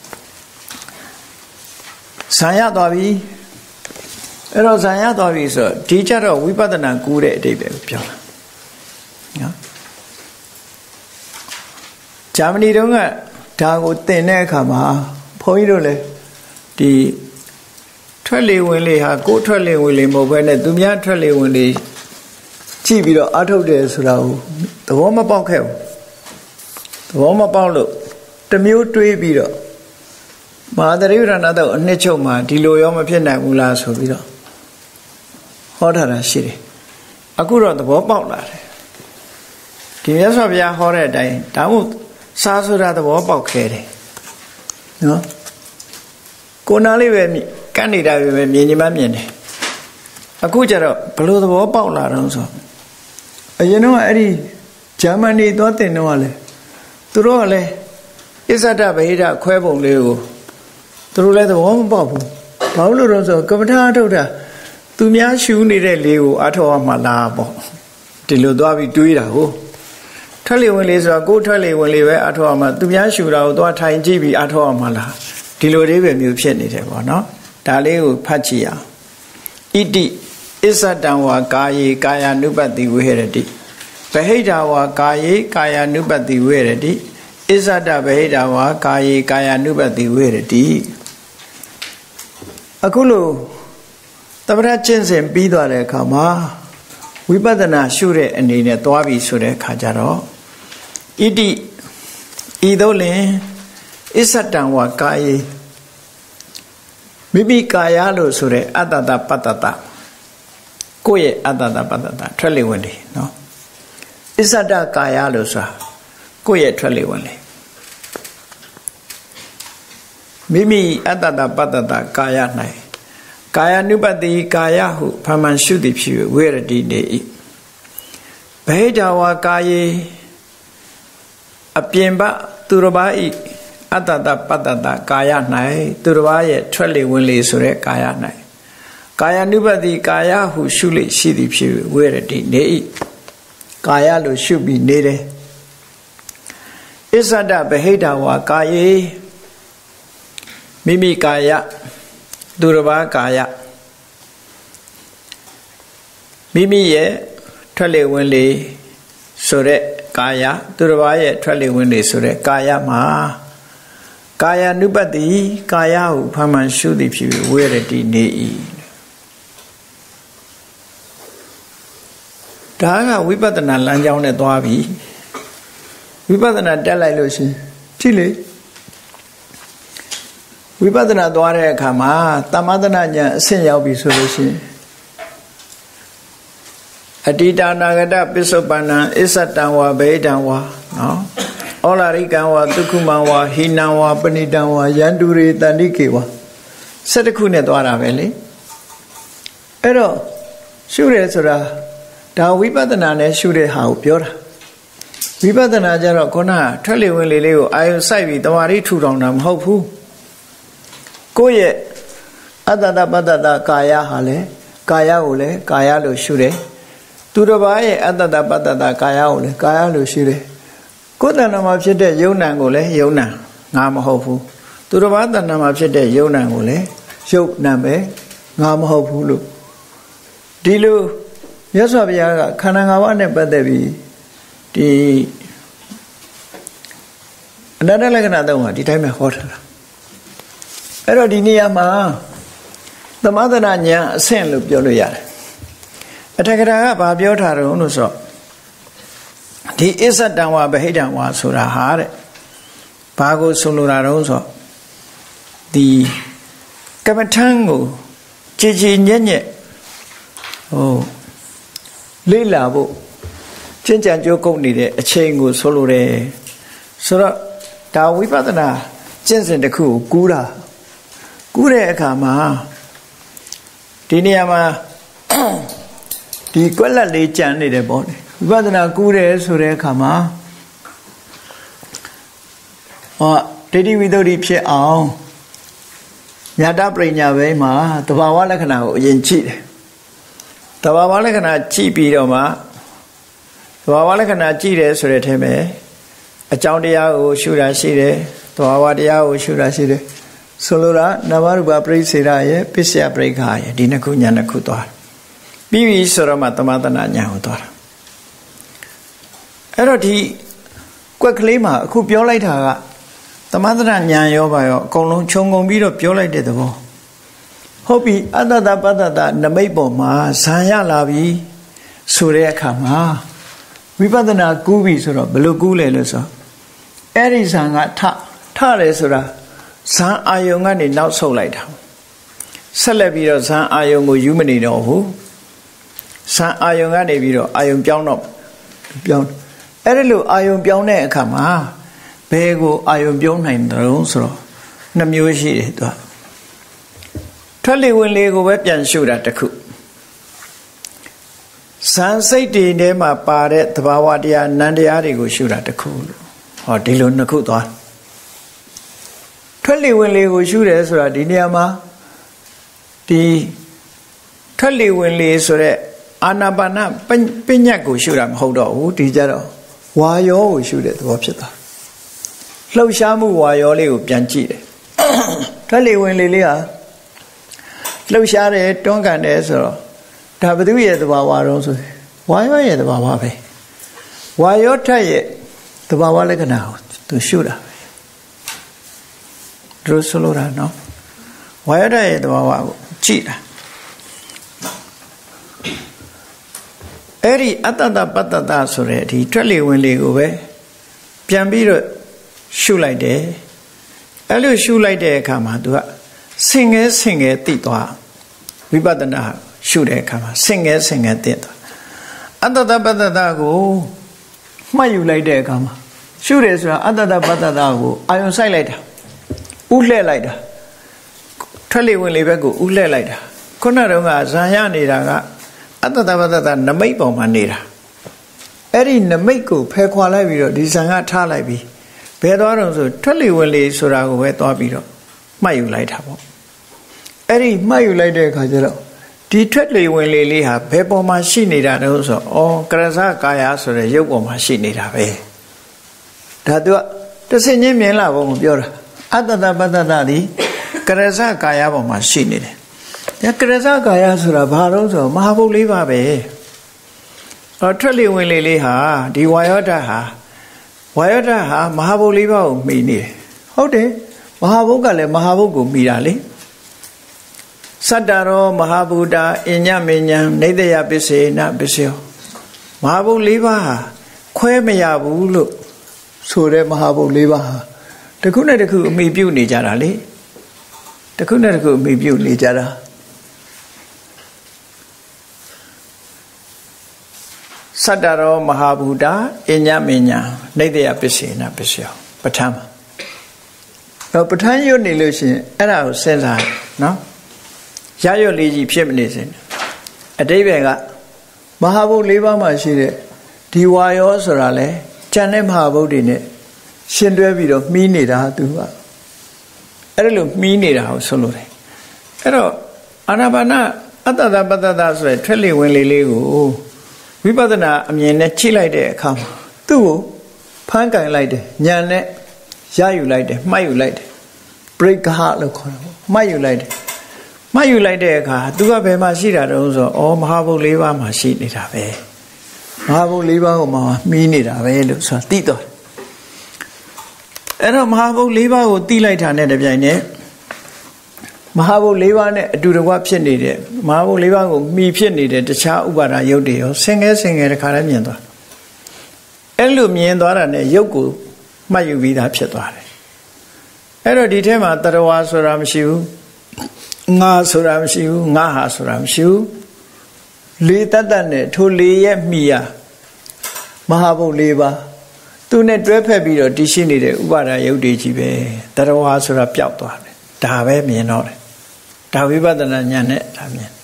ဇာရသွားပြီအဲ့တော့ဇာရသွားပြီဆိုဒီကြတော့ဝိပဿနာကူးတဲ့အတိတ်ပဲပြောတာနော်ဂျာမနီတုန်းကဒါကိုသင်တဲ့အခါမှာဘုန်းကြီးတို့လည်းဒီထွက်လေဝင်လေဟာကိုယ်ထွက်လေဝင်လေမဟုတ်ဘဲနဲ့သူများထွက်လေဝင်လေကြည့်ပြီးတော့အထုတ်တယ်ဆိုတာကိုသဘောမပေါက်ခဲ့ဘူးသဘောမပေါက်လို့တမျိုးတွေးပြီးတော့မဟာသရိပ္ပဏတော့အနှစ်ချုပ်မှာဒီလိုရောမဖြစ်နိုင်ဘူးလားဆိုပြီးတော့ဟောထားတာရှိတယ်အခုတော့သဘောပေါက်လာတယ်ဒီမြတ်စွာဘုရားဟောတဲ့အတိုင်းဒါမှမဟုတ်စားဆိုတာသဘောပေါက်ခဲ့တယ်နော်ကိုနာလေးပဲကန့်နေတာပဲမြင်ညီမမြင်တယ်အခုကျတော့ဘလို့သဘောပေါက်လာတော့ဆိုအရင်တော့အဲ့ဒီဂျာမနီသွားတင်တော့လေသူတို့ကလည်းဣဇဒဗဟိတခွဲပုံလေးကိုသူတို့လည်းသဘောမပေါက်ဘူးဘာလို့လဲဆိုတော့ကမ္မထာအထုတ်တာသူများရှူနေတဲ့လေးကိုအထောက်အမှလာပေါ့ဒီလိုသွားပြီးတွေးတာကိုထွက်လေဝင်လေဆိုတော့ကိုယ်ထွက်လေဝင်လေပဲအထောက်အမှသူများရှူတာကိုသွားထိုင်ကြည့်ပြီးအထောက်အမှလာဒီလိုလေးပဲမျိုးဖြစ်နေတယ်ပေါ့နော်ဒါလေးကိုဖတ်ကြည့်အောင်ဣတိဣဇတံဝါကာယေကာယ ानु ပတ္တိဝိဟရတိဗဟိတဝါကာယေကာယ ानु ပတ္တိဝိဟရတိဣဇဒဗဟိတဝါကာယေကာယ ानु ပတ္တိဝိဟရတိအခုလို့သမထကျင့်စဉ်ပြီးသွားတဲ့အခါမှာဝိပဿနာရှုတဲ့အနေနဲ့သွားပြီဆိုတဲ့အခါကျတော့ဣတိဤသို့လင်ဣဇတံဝါကာယေမိမိကာယလို့ဆိုတဲ့အတ္တတပတ္တတကိုယ့်ရဲ့အတ္တတပတ္တတထွက်လေဝင်လေနော်ဣဇဒကာယလို့ဆိုတာကိုယ့်ရဲ့ထွက်လေဝင်လေမိမိအတ္တတပတ္တတကာယ၌ကာယ ानु ပတ္တိကာယဟုဖမှန်ရှုသည်ဖြစ်၍ဝိရတိနေ၏ဗဟိတဝါကာယေအပြင်ပသူတစ်ပါးဤအတ္တတပတ္တတကာယ၌သူတစ်ပါးရဲ့ထွက်လေဝင်လေဆိုတဲ့ကာယ၌ကာယ ानु ပတ္တိကာယဟုရှုလေရှိသည်ဖြစ်၍ဝိရတိနေ၏ကာယလို့ရှုပြီးနေတယ်အစ္ဆဒဗဟိတဝါကာယေမိမိကာယသူတစ်ပါးကာယမိမိရဲ့ထွက်လေဝင်လေဆိုတဲ့ကာယသူတစ်ပါးရဲ့ထွက်လေဝင်လေဆိုတဲ့ကာယမှာကာယ ानु ပတ္တိကာယဟုဖမှန်ရှုသည်ဖြစ်၍ဝိရတိနေ၏ဒါကဝိပဿနာလမ်းကြောင်းနဲ့သွားပြီဝိပဿနာတက်လိုက်လို့ရှင်ကြည့်လေဝိပဿနာသွားတဲ့အခါမှာသမထနာဉာဏ်အဆင့်ရောက်ပြီဆိုလို့ရှင်အတ္တနာဂတပစ္စုပ္ပန္နအစ္ဆတံဝါဗေဒံဝါနော်ဩလာရိကံဝါဒုက္ခမံဝါဟိနံဝါပဏိတံဝါယန္တုရေတန္တိကေဝါစက်တစ်ခုနဲ့သွားတာပဲလေအဲ့တော့ရှုရဲဆိုတာဒါဝိပဿနာနဲ့ရှုတဲ့ဟာကိုပြောတာဝိပဿနာကျတော့ခုနကထွက်လေဝင်လေလေးကိုအာယုစိုက်ပြီးတမာရီထူထောင်တာမဟုတ်ဘူးကိုယ့်ရဲ့အတ္တတပတ္တတကာယဟာလေကာယကိုလည်းကာယလို့ရှုတယ်သူတစ်ပါးရဲ့အတ္တတပတ္တတကာယကိုလည်းကာယလို့ရှုတယ်ကိုယ်တဏ္ဍာမှာဖြစ်တဲ့ယုံနံကိုလည်းယုံနံငါမဟုတ်ဘူးသူတစ်ပါးတဏ္ဍာမှာဖြစ်တဲ့ယုံနံကိုလည်းယုတ်နံပဲငါမဟုတ်ဘူးလို့ဒီလိုမြတ်စွာဘုရားကခန္ဓာ၅ပါးနဲ့ပတ်သက်ပြီးဒီအနတ္တလက္ခဏာသုံးပါဒီတိုင်းပဲဟောထားတာအဲ့တော့ဒီနေရာမှာသမထနာဉာဏ်အဆင့်လို့ပြောလို့ရတယ်အထက်ကရာကဘာပြောထားတယ်လို့ဆိုဒီအစ္ဆတံဝါဗဟိတံဝါဆိုတာဟာတဲ့ဘာကိုဆိုလိုတာတော့ဆိုဒီကမ္မထံကိုကြည်ကြည်ညက်ညက်ဟိုလေ့လာဖို့ကျင့်ကြံကြိုးကုပ်နေတဲ့အချိန်ကိုဆိုလိုတယ်ဆိုတော့ဒါဝိပဿနာကျင့်စဉ်တစ်ခုကိုကူးတာကူးတဲ့အခါမှာဒီနေရာမှာဒီကွက်လက်လေးကြံနေတယ်ပေါ့ဝိပဿနာကူးတယ်ဆိုတဲ့အခါမှာဟောဒိဋ္ဌိဝိတ္တုဖြစ်အောင်ညာတပရိညာဘဲမှာတဘာဝလက္ခဏာကိုအရင်ကြည့်တယ်တဘာဝလက္ခဏာကြည့်ပြီးတော့မှတဘာဝလက္ခဏာကြည့်တယ်ဆိုတဲ့အထက်မှာအကြောင်းတရားကိုရှုတာရှိတယ်တဘာဝတရားကိုရှုတာရှိတယ်ဆိုလိုတာနာမရူပပရိစ္ဆေရရဲ့ပစ္စယပရိက္ခာရဲ့ဒီနှစ်ခုညာနှစ်ခုသွားတယ်ပြီးပြီဆိုတော့မှသမထနာညာကိုသွားတာအဲ့တော့ဒီကွက်ကလေးမှာအခုပြောလိုက်တာကသမထနာညာရောပါရောအကုန်လုံးခြုံငုံပြီးတော့ပြောလိုက်တဲ့သဘောဟုတ်ပြီအတ္တတပတ္တတနမိတ်ပေါ်မှာဇံရလာပြီဆိုတဲ့အခါမှာဝိပဿနာကူးပြီဆိုတော့ဘယ်လိုကူးလဲလို့ဆိုအဲ့ဒီဇံကထထတယ်ဆိုတာဇံအာယုံကနေနောက်ဆုတ်လိုက်တာဆက်လက်ပြီးတော့ဇံအာယုံကိုယူမနေတော့ဘူးဇံအာယုံကနေပြီးတော့အာယုံပြောင်းတော့ပြောင်းအဲ့ဒီလိုအာယုံပြောင်းတဲ့အခါမှာဘယ်ကိုအာယုံပြောင်းနိုင်တယ်လို့ဆိုတော့နှမျိုးရှိတယ်သူကထွက်လေဝင်လေကိုပဲပြန်ရှုတာတစ်ခုဇန်စိတ်တွေထဲမှာပါတဲ့သဘာဝတရားနန္တရားတွေကိုရှုတာတစ်ခုလို့ဟောဒီလိုနှစ်ခုသွားထွက်လေဝင်လေကိုရှုတယ်ဆိုတာဒီနေရာမှာဒီထွက်လေဝင်လေဆိုတဲ့အာနာပါနပညတ်ကိုရှုတာမဟုတ်တော့ဘူးဒီကြတော့ဝါယောကိုရှုတဲ့သဘောဖြစ်သွားလှုပ်ရှားမှုဝါယောလေးကိုပြန်ကြည့်တယ်ထွက်လေဝင်လေလေးဟာလှုပ်ရှားတယ်တွန်းကန်တယ်ဆိုတော့ဒါဘုသူရဲ့သဘာဝတော့ဆိုဝါယောရဲ့သဘာဝပဲဝါယောထက်ရဲ့သဘာဝလက္ခဏာကိုသူရှုတာပဲသူဆိုလိုတာနော်ဝါယောထက်ရဲ့သဘာဝကိုကြည့်တာအဲ့ဒီအတ္တတပတ္တတဆိုတဲ့ဒီထွက်လေဝင်လေကိုပဲပြန်ပြီးတော့ရှုလိုက်တယ်အဲ့လိုရှုလိုက်တဲ့အခါမှာသူကဆင်ငဲဆင်ငဲသိသွားဝိပဿနာရှုတဲ့အခါမှာဆင်ငဲဆင်ငဲသိသွားအတ္တတပတ္တတကိုမှတ်ယူလိုက်တဲ့အခါမှာရှုတယ်ဆိုတာအတ္တတပတ္တတကိုအာယုံစိုက်လိုက်တာဥလှဲ့လိုက်တာထွက်လေဝင်လေဘက်ကိုဥလှဲ့လိုက်တာခုနတုန်းကဇံရနေတာကအတ္တတပတ္တနမိတ်ပေါ်မှာနေတာအဲ့ဒီနမိတ်ကိုဖယ်ခွာလိုက်ပြီးတော့ဒီဇံကထားလိုက်ပြီးဘယ်သွားတော့ဆိုထွက်လေဝင်လေဆိုတာကိုပဲသွားပြီးတော့မှတ်ယူလိုက်တာပေါ့အဲ့ဒီမှတ်ယူလိုက်တဲ့အခါကျတော့ဒီထွက်လေဝင်လေလေးဟာဘယ်ပေါ်မှာရှိနေတာတုန်းဆိုတော့ဩကရဇကာယဆိုတဲ့ရုပ်ပေါ်မှာရှိနေတာပဲဒါသူကတဆင့်ချင်းမြင်လာဖို့မပြောတာအတ္တတပတ္တသည်ကရဇကာယပေါ်မှာရှိနေတယ်ဒါကရဇကာယဆိုတာဘာလို့ဆိုတော့မဟာဘုတ်လေးပါပဲအော်ထွက်လေဝင်လေလေးဟာဒီဝါယောဓာတ်ဟာဝါယောဓာတ်ဟာမဟာဘုတ်လေးပါကိုမှီနေတယ်ဟုတ်တယ်မဟာဘုတ်ကလည်းမဟာဘုတ်ကိုမှီတာလေစတ္တရောမဟာဗုဒ္ဓအညမေညာနေတယပစ္စေနပစ္စယောမဟာဘုတ်လေးပါးဟာခွဲမရဘူးလို့ဆိုတဲ့မဟာဘုတ်လေးပါးဟာတခုနဲ့တခုအမိပြုတ်နေကြတာလေတခုနဲ့တခုအမိပြုတ်နေကြတာစတ္တရောမဟာဗုဒ္ဓအညမေညာနေတယပစ္စေနပစ္စယောပဋ္ဌာန်းတော့ပဋ္ဌာန်းရွတ်နေလို့ရှိရင်အဲ့ဒါကိုစဉ်းစားနော်ရရွတ်လေးကြီးဖြစ်မနေစင်အတိပ္ပယ်ကမဟာဘုတ်လေးပါးမှာရှိတဲ့ဒီဝါယောဆိုတာလေကျန်တဲ့မဟာဘုတ်တွေနဲ့ရှင်တွဲပြီးတော့မှီးနေတာသူကအဲ့ဒါလို့မှီးနေတာကိုဆိုလို့တယ်အဲ့တော့အာနာပါနအတ္တတပတ္တဆိုရယ်ထွက်လေဝင်လေလေးကိုဝိပဿနာအမြင်နဲ့ချိလိုက်တဲ့အခါမှာသူ့ကိုဖမ်းကန်လိုက်တယ်ဉာဏ်နဲ့ရယူလိုက်တယ်မှတ်ယူလိုက်တယ်ပရိက္ခလို့ခေါ်တယ်မှတ်ယူလိုက်တယ်မှတ်ယူလိုက်တဲ့အခါသူကဘယ်မှာရှိတာတုံးဆိုတော့ဩမဟာဘုတ်လေးပါးမှာရှိနေတာပဲမဟာဘုတ်လေးပါးကိုမှမှီးနေတာပဲလို့ဆိုတာသိတော့အဲ့တော့မဟာဘုတ်လေးပါးကိုသိလိုက်တာနဲ့တပြိုင်နက်မဟာဘုတ်လေးပါးနဲ့အတူတကွဖြစ်နေတဲ့မဟာဘုတ်လေးပါးကိုမှီဖြစ်နေတဲ့တခြားဥပါဒယုတ်တွေရောဆင်ငယ်ဆင်ငယ်တခါတည်းမြင်သွားအဲ့လိုမြင်သွားတာနဲ့ယုတ်ကိုမှတ်ယူပြီးသားဖြစ်သွားတယ်အဲ့တော့ဒီထဲမှာတရဝါဆိုတာမရှိဘူးငါဆိုတာမရှိဘူးငါဟာဆိုတာမရှိဘူးလေတတ်တတ်နဲ့ထိုလေရဲ့မိယာမဟာဘုတ်လေးပါသူနဲ့တွဲဖက်ပြီးတော့တည်ရှိနေတဲ့ဥပါဒယုတ်တွေကြီးပဲတရဝါဆိုတာပျောက်သွားတယ်ဒါပဲမြင်တော့တယ်ဒါဝိပဿနာဉာဏ်နဲ့ဒါမြင်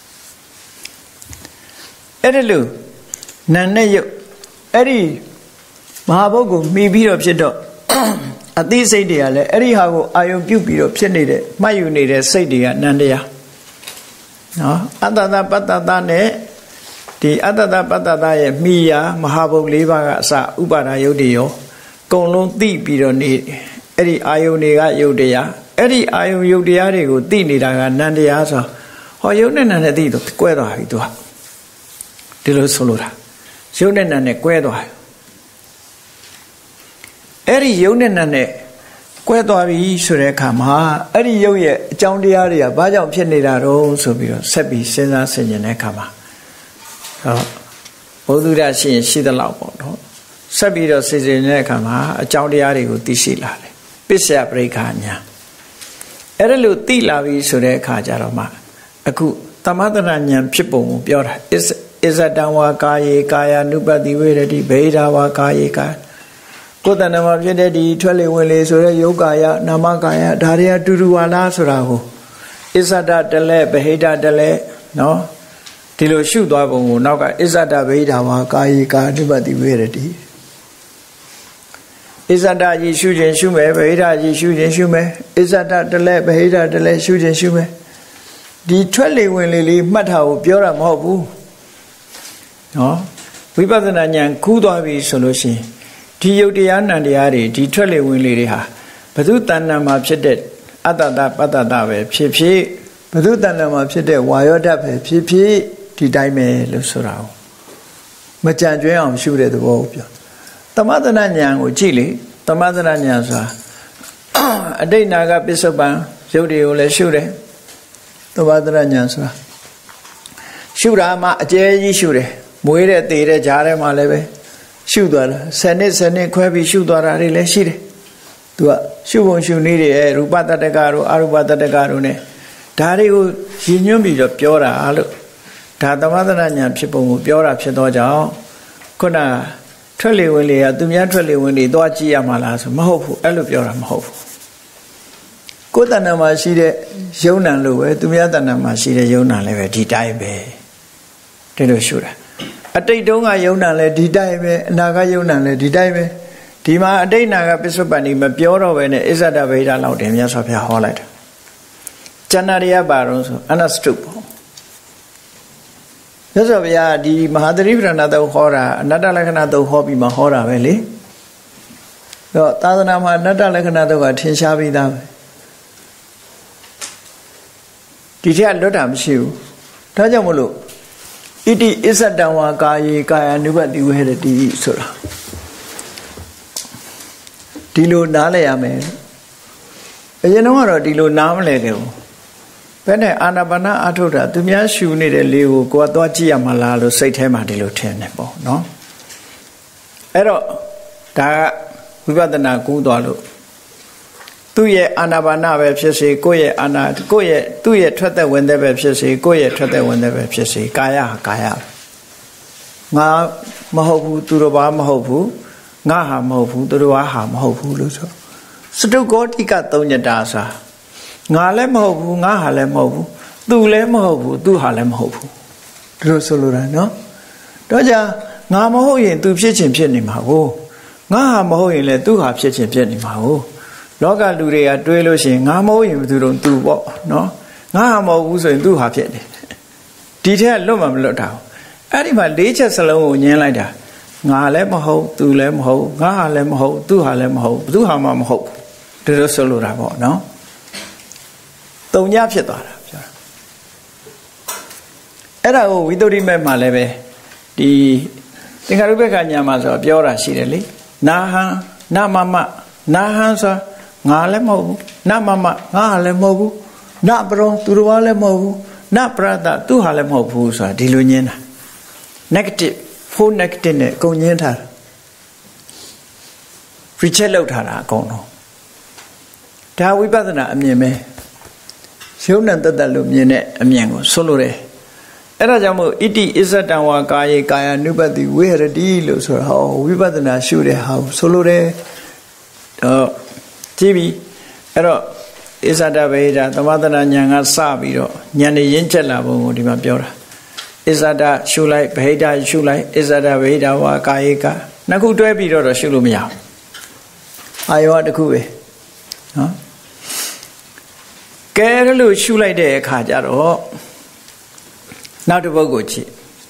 အဲ့ဒီလိုနာနဲ့ယုတ်အဲ့ဒီမဟာဘုတ်ကိုမှီပြီးတော့ဖြစ်တော့အသိစိတ်တွေကလည်းအဲ့ဒီဟာကိုအာယုံပြုတ်ပြီးတော့ဖြစ်နေတဲ့မှတ်ယူနေတဲ့စိတ်တွေကနန္တရားနော်အတ္တတပတ္တတနဲ့ဒီအတ္တတပတ္တတရဲ့မိယာမဟာဘုတ်လေးပါးကအစဥပါဒယုတ်တွေရောအကုန်လုံးသိပြီးတော့နေအဲ့ဒီအာယုံတွေကယုတ်တရားအဲ့ဒီအာယုံယုတ်တရားတွေကိုသိနေတာကနန္တရားဆိုဟောယုတ်နဲ့နန္နဲ့သိတော့ကွဲသွားပြီသူကဒီလိုဆိုလိုတာယုတ်နဲ့နန္နဲ့ကွဲသွားပြီအဲ့ဒီယုတ်နဲ့နတ်နဲ့ကွဲသွားပြီဆိုတဲ့အခါမှာအဲ့ဒီယုတ်ရဲ့အကြောင်းတရားတွေကဘာကြောင့်ဖြစ်နေတာတော့ဆိုပြီးတော့ဆက်ပြီးစဉ်းစားဆင်ခြင်တဲ့အခါမှာဟောဘုဒ္ဓရှိရင်ရှိသလောက်ပေါ့နော်ဆက်ပြီးတော့ဆင်ခြင်တဲ့အခါမှာအကြောင်းတရားတွေကိုသိရှိလာတယ်ပစ္စယပရိက္ခာညာအဲ့ဒါလို့သိလာပြီဆိုတဲ့အခါကျတော့မှအခုသမထဉာဏ်ဖြစ်ပုံကိုပြောတာအစ္ဆတံဝါကာယေကာယ ानु ပတိဝေရတိဗေဒာဝါကာယေကာကိုယ်တဏ္ဍမှာဖြစ်တဲ့ဒီထွက်လေဝင်လေဆိုတဲ့ယုတ်ကာယနာမကာယဒါတွေအတူတူပါလားဆိုတာကိုအစ္ဆဒတလဲဗဟိတတလဲနော်ဒီလိုရှုသွားပုံကိုနောက်ကအစ္ဆဒဗဟိတဝါကာယေကာ ानु ပတိဝေရတိအစ္ဆဒကြီးရှုခြင်းရှုမယ်ဗဟိတကြီးရှုခြင်းရှုမယ်အစ္ဆဒတလဲဗဟိတတလဲရှုခြင်းရှုမယ်ဒီထွက်လေဝင်လေလေးမှတ်တာကိုပြောတာမဟုတ်ဘူးနော်ဝိပဿနာဉာဏ်ကူးသွားပြီဆိုလို့ရှိရင်ဒီယုတ်တရားနံတရားတွေဒီထွက်လေဝင်လေတွေဟာဘု து တဏ္ဍာမှာဖြစ်တဲ့အတ္တတပတ္တတပဲဖြစ်ဖြစ်ဘု து တဏ္ဍာမှာဖြစ်တဲ့ဝါယောဓာတ်ပဲဖြစ်ဖြစ်ဒီတိုင်းပဲလို့ဆိုတာကိုမကြံကျွင်းအောင်ရှုတဲ့သဘောကိုပြောသမထနာဉာဏ်ကိုကြည့်လေသမထနာဉာဏ်ဆိုတာအတိတ်နာကပစ္စုပန်ယုတ်တွေကိုလည်းရှုတယ်သမထနာဉာဏ်ဆိုတာရှုတာမှအကျယ်ကြီးရှုတယ်မွေးတဲ့သေတဲ့ကြားထဲမှာလည်းပဲရှုသွားတာဆယ်နှစ်ဆယ်နှစ်ခွဲပြီးရှုသွားတာတွေလည်းရှိတယ်သူကရှုပုံရှုနည်းတွေရူပတတ္တကတို့အရူပတတ္တကတို့ ਨੇ ဒါတွေကိုရည်ညွှန်းပြီးတော့ပြောတာလို့ဒါသမထနာဉာဏ်ဖြစ်ပုံကိုပြောတာဖြစ်တော့ကြောင့်ခုနထွက်လေဝင်လေကသူများထွက်လေဝင်လေသွားကြည့်ရမှာလားဆိုမဟုတ်ဘူးအဲ့လိုပြောတာမဟုတ်ဘူးကိုယ်တဏ္ဍာမှာရှိတဲ့ယုံနာလို့ပဲသူများတဏ္ဍာမှာရှိတဲ့ယုံနာလည်းပဲဒီတိုင်းပဲဒီလိုရှုတာအတိတ်တုန်းကယုံနာလည်းဒီတိုင်းပဲအနာဂတ်ယုံနာလည်းဒီတိုင်းပဲဒီမှာအတိတ်နာကပစ္စုပန်ဒီမပြောတော့ပဲနဲ့အစ္ဆဒဗေဒလောက်တယ်မြတ်စွာဘုရားဟောလိုက်တာကျန်တာတွေကပါတော့ဆိုအနစတုပေါ့မြတ်စွာဘုရားဒီမဟာသရိပ္ပဏတုံဟောတာအနတ္တလက္ခဏာတုံဟောပြီးမှဟောတာပဲလေတော့သာသနာမှာအနတ္တလက္ခဏာတုံကထင်ရှားပြီးသားပဲဒီထက်လွတ်တာမရှိဘူးဒါကြောင့်မလို့ဣတိအစ္ဆတံဝါကာယေကာယ ानु ပတိဝေရတိဆိုတာဒီလိုနားလည်ရမယ်အရင်တော့ကတော့ဒီလိုနားမလဲခဲ့ဘူးဘယ်နဲ့အာနာပါနအထုတ်တာသူများရှူနေတဲ့လေးကိုကိုယ်သွားကြည့်ရမှာလားလို့စိတ်ထဲမှာဒီလိုထင်နေပေါ့နော်အဲ့တော့ဒါကဝိပဿနာကူးသွားလို့သူ့ရဲ့အာနာပါနပဲဖြစ်စေကိုယ့်ရဲ့အာနာကိုယ့်ရဲ့သူ့ရဲ့ထွက်သက်ဝင်သက်ပဲဖြစ်စေကိုယ့်ရဲ့ထွက်သက်ဝင်သက်ပဲဖြစ်စေကာယဟာကာယငါမဟုတ်ဘူးသူတော်ဘာမဟုတ်ဘူးငါဟာမဟုတ်ဘူးသူတော်ဟာမဟုတ်ဘူးလို့ဆိုစတုကောတိကသုံးညတာစာငါလည်းမဟုတ်ဘူးငါဟာလည်းမဟုတ်ဘူးသူလည်းမဟုတ်ဘူးသူဟာလည်းမဟုတ်ဘူးဒီလိုဆိုလိုတာနော်တော့ကြာငါမဟုတ်ရင်သူဖြစ်ခြင်းဖြစ်နေမှာကိုငါဟာမဟုတ်ရင်လည်းသူဟာဖြစ်ခြင်းဖြစ်နေမှာကိုလောကလူတွေကတွေးလို့ရှိရင်ငါမဟုတ်ရင်ဘယ်သူတော့သူပေါ့နော်ငါဟာမဟုတ်ဘူးဆိုရင်သူဟာဖြစ်နေဒီထက်လွတ်မှမလွတ်တာအဲ့ဒီမှာလေးချက်စလုံးကိုညင်းလိုက်တာငါလည်းမဟုတ်သူလည်းမဟုတ်ငါဟာလည်းမဟုတ်သူဟာလည်းမဟုတ်ဘယ်သူဟာမှမဟုတ်ဒီလိုဆိုလိုတာပေါ့နော်တုံညဖြစ်သွားတာပြောတာအဲ့ဒါကိုဝိသုဒ္ဓိမဲ့မှာလည်းပဲဒီသင်္ခါရုပ္ပကညာမှာဆိုပြောတာရှိတယ်လေနာဟံနာမမနာဟံဆိုငါလည်းမဟုတ်ဘူးနမမငါဟာလည်းမဟုတ်ဘူးနပရောသူတော်ဘာလည်းမဟုတ်ဘူးနပရတသူဟာလည်းမဟုတ်ဘူးဆိုတာဒီလိုညင်းတာ negative full negative နဲ့အကုန်ညင်းထားတာ reject လုပ်ထားတာအကုန်လုံးဒါဝိပဿနာအမြင်ပဲရုပ်နဲ့တသက်လို့မြင်တဲ့အမြင်ကိုဆိုလိုတယ်အဲ့ဒါကြောင့်မို့ဣတိအစ္ဆတံဝါကာယေကာယ ानु ပတိဝေရတိလို့ဆိုတာဟောဝိပဿနာရှုတဲ့ဟာကိုဆိုလိုတယ်တော့ကြည့်ပြီအဲ့တော့အစ္ဆဒဗေဒသမထနာဉာဏ်ကစပြီးတော့ဉာဏ်နဲ့ရင့်ကျက်လာပုံကိုဒီမှာပြောတာအစ္ဆဒရှုလိုက်ဗေဒရှုလိုက်အစ္ဆဒဗေဒဝါကာယေကနှစ်ခုတွဲပြီးတော့ရှုလို့မရဘူးအာယောတစ်ခုပဲနော်ကဲလို့ရှုလိုက်တဲ့အခါကျတော့နောက်တစ်ပုဒ်ကိုကြည့်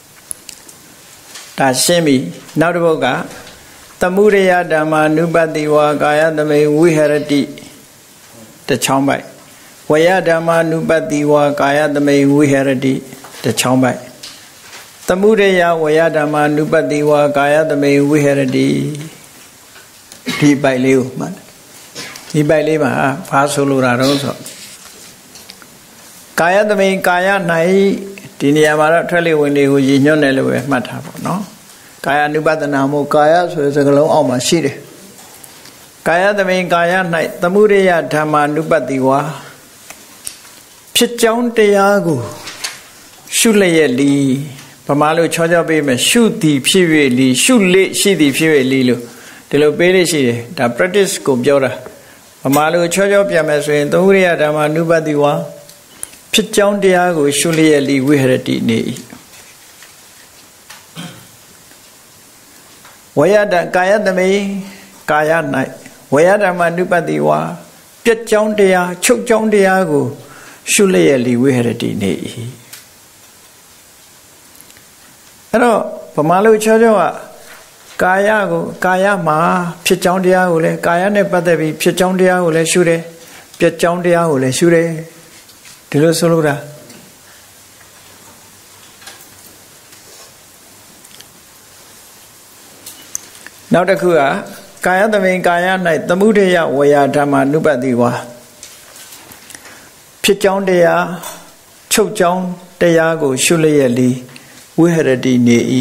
ဒါရှင်းပြီနောက်တစ်ပုဒ်ကသမုဒယဓမ္မာနုပတိဝါကာယသမေဝိဟရတိတချောင်းပိုက်ဝယဓမ္မာနုပတိဝါကာယသမေဝိဟရတိတချောင်းပိုက်သမုဒယဝယဓမ္မာနုပတိဝါကာယသမေဝိဟရတိဒီပိုက်လေးကိုမှတ်ဒီပိုက်လေးမှာဘာဆိုလိုတာတော့ဆိုကာယသမေကာယ၌ဒီနေရာမှာတော့ထွက်လေဝင်လေကိုရည်ညွှန်းတယ်လို့ပဲမှတ်ထားပါနော်ကာယ ानु ပဒနာမို့ကာယဆိုတဲ့စကားလုံးအောက်မှာရှိတယ်ကာယသမိန်ကာယ၌သမုဒယဓမ္မာ ानु ပတိဝါဖြစ်ကြောင်းတရားကိုရှုလျက်လီဗမာလိုချောချောပေးမယ်ရှုသည်ဖြစ်၍လီရှုလေရှိသည်ဖြစ်၍လီလို့ဒီလိုပေးလို့ရှိတယ်ဒါ practice ကိုပြောတာဗမာလိုချောချောပြန်မယ်ဆိုရင်သမုဒယဓမ္မာ ानु ပတိဝါဖြစ်ကြောင်းတရားကိုရှုလျက်လီဝိဟရတိနေ၏ဝယတကာယသမေကာယ၌ဝယဓမ္မ ानु ပတိဝါပြက်ကြောင်းတရားချုပ်ကြောင်းတရားကိုရှုလျက်လီဝိဟရတိနေ၏အဲ့တော့ဗမာလိုချောချောကကာယကိုကာယမှာဖြစ်ကြောင်းတရားကိုလည်းကာယနဲ့ပတ်သက်ပြီးဖြစ်ကြောင်းတရားကိုလည်းရှုတယ်ပြက်ကြောင်းတရားကိုလည်းရှုတယ်ဒီလိုဆိုလိုတာနောက်တစ်ခုကကာယသမိန်ကာယ၌သမုဒယဝယဓမ္မာ ानु ပတိဝါဖြစ်ကြောင်းတရားချုပ်ကြောင်းတရားကိုရှုလျက်လီဝိဟရတိနေ၏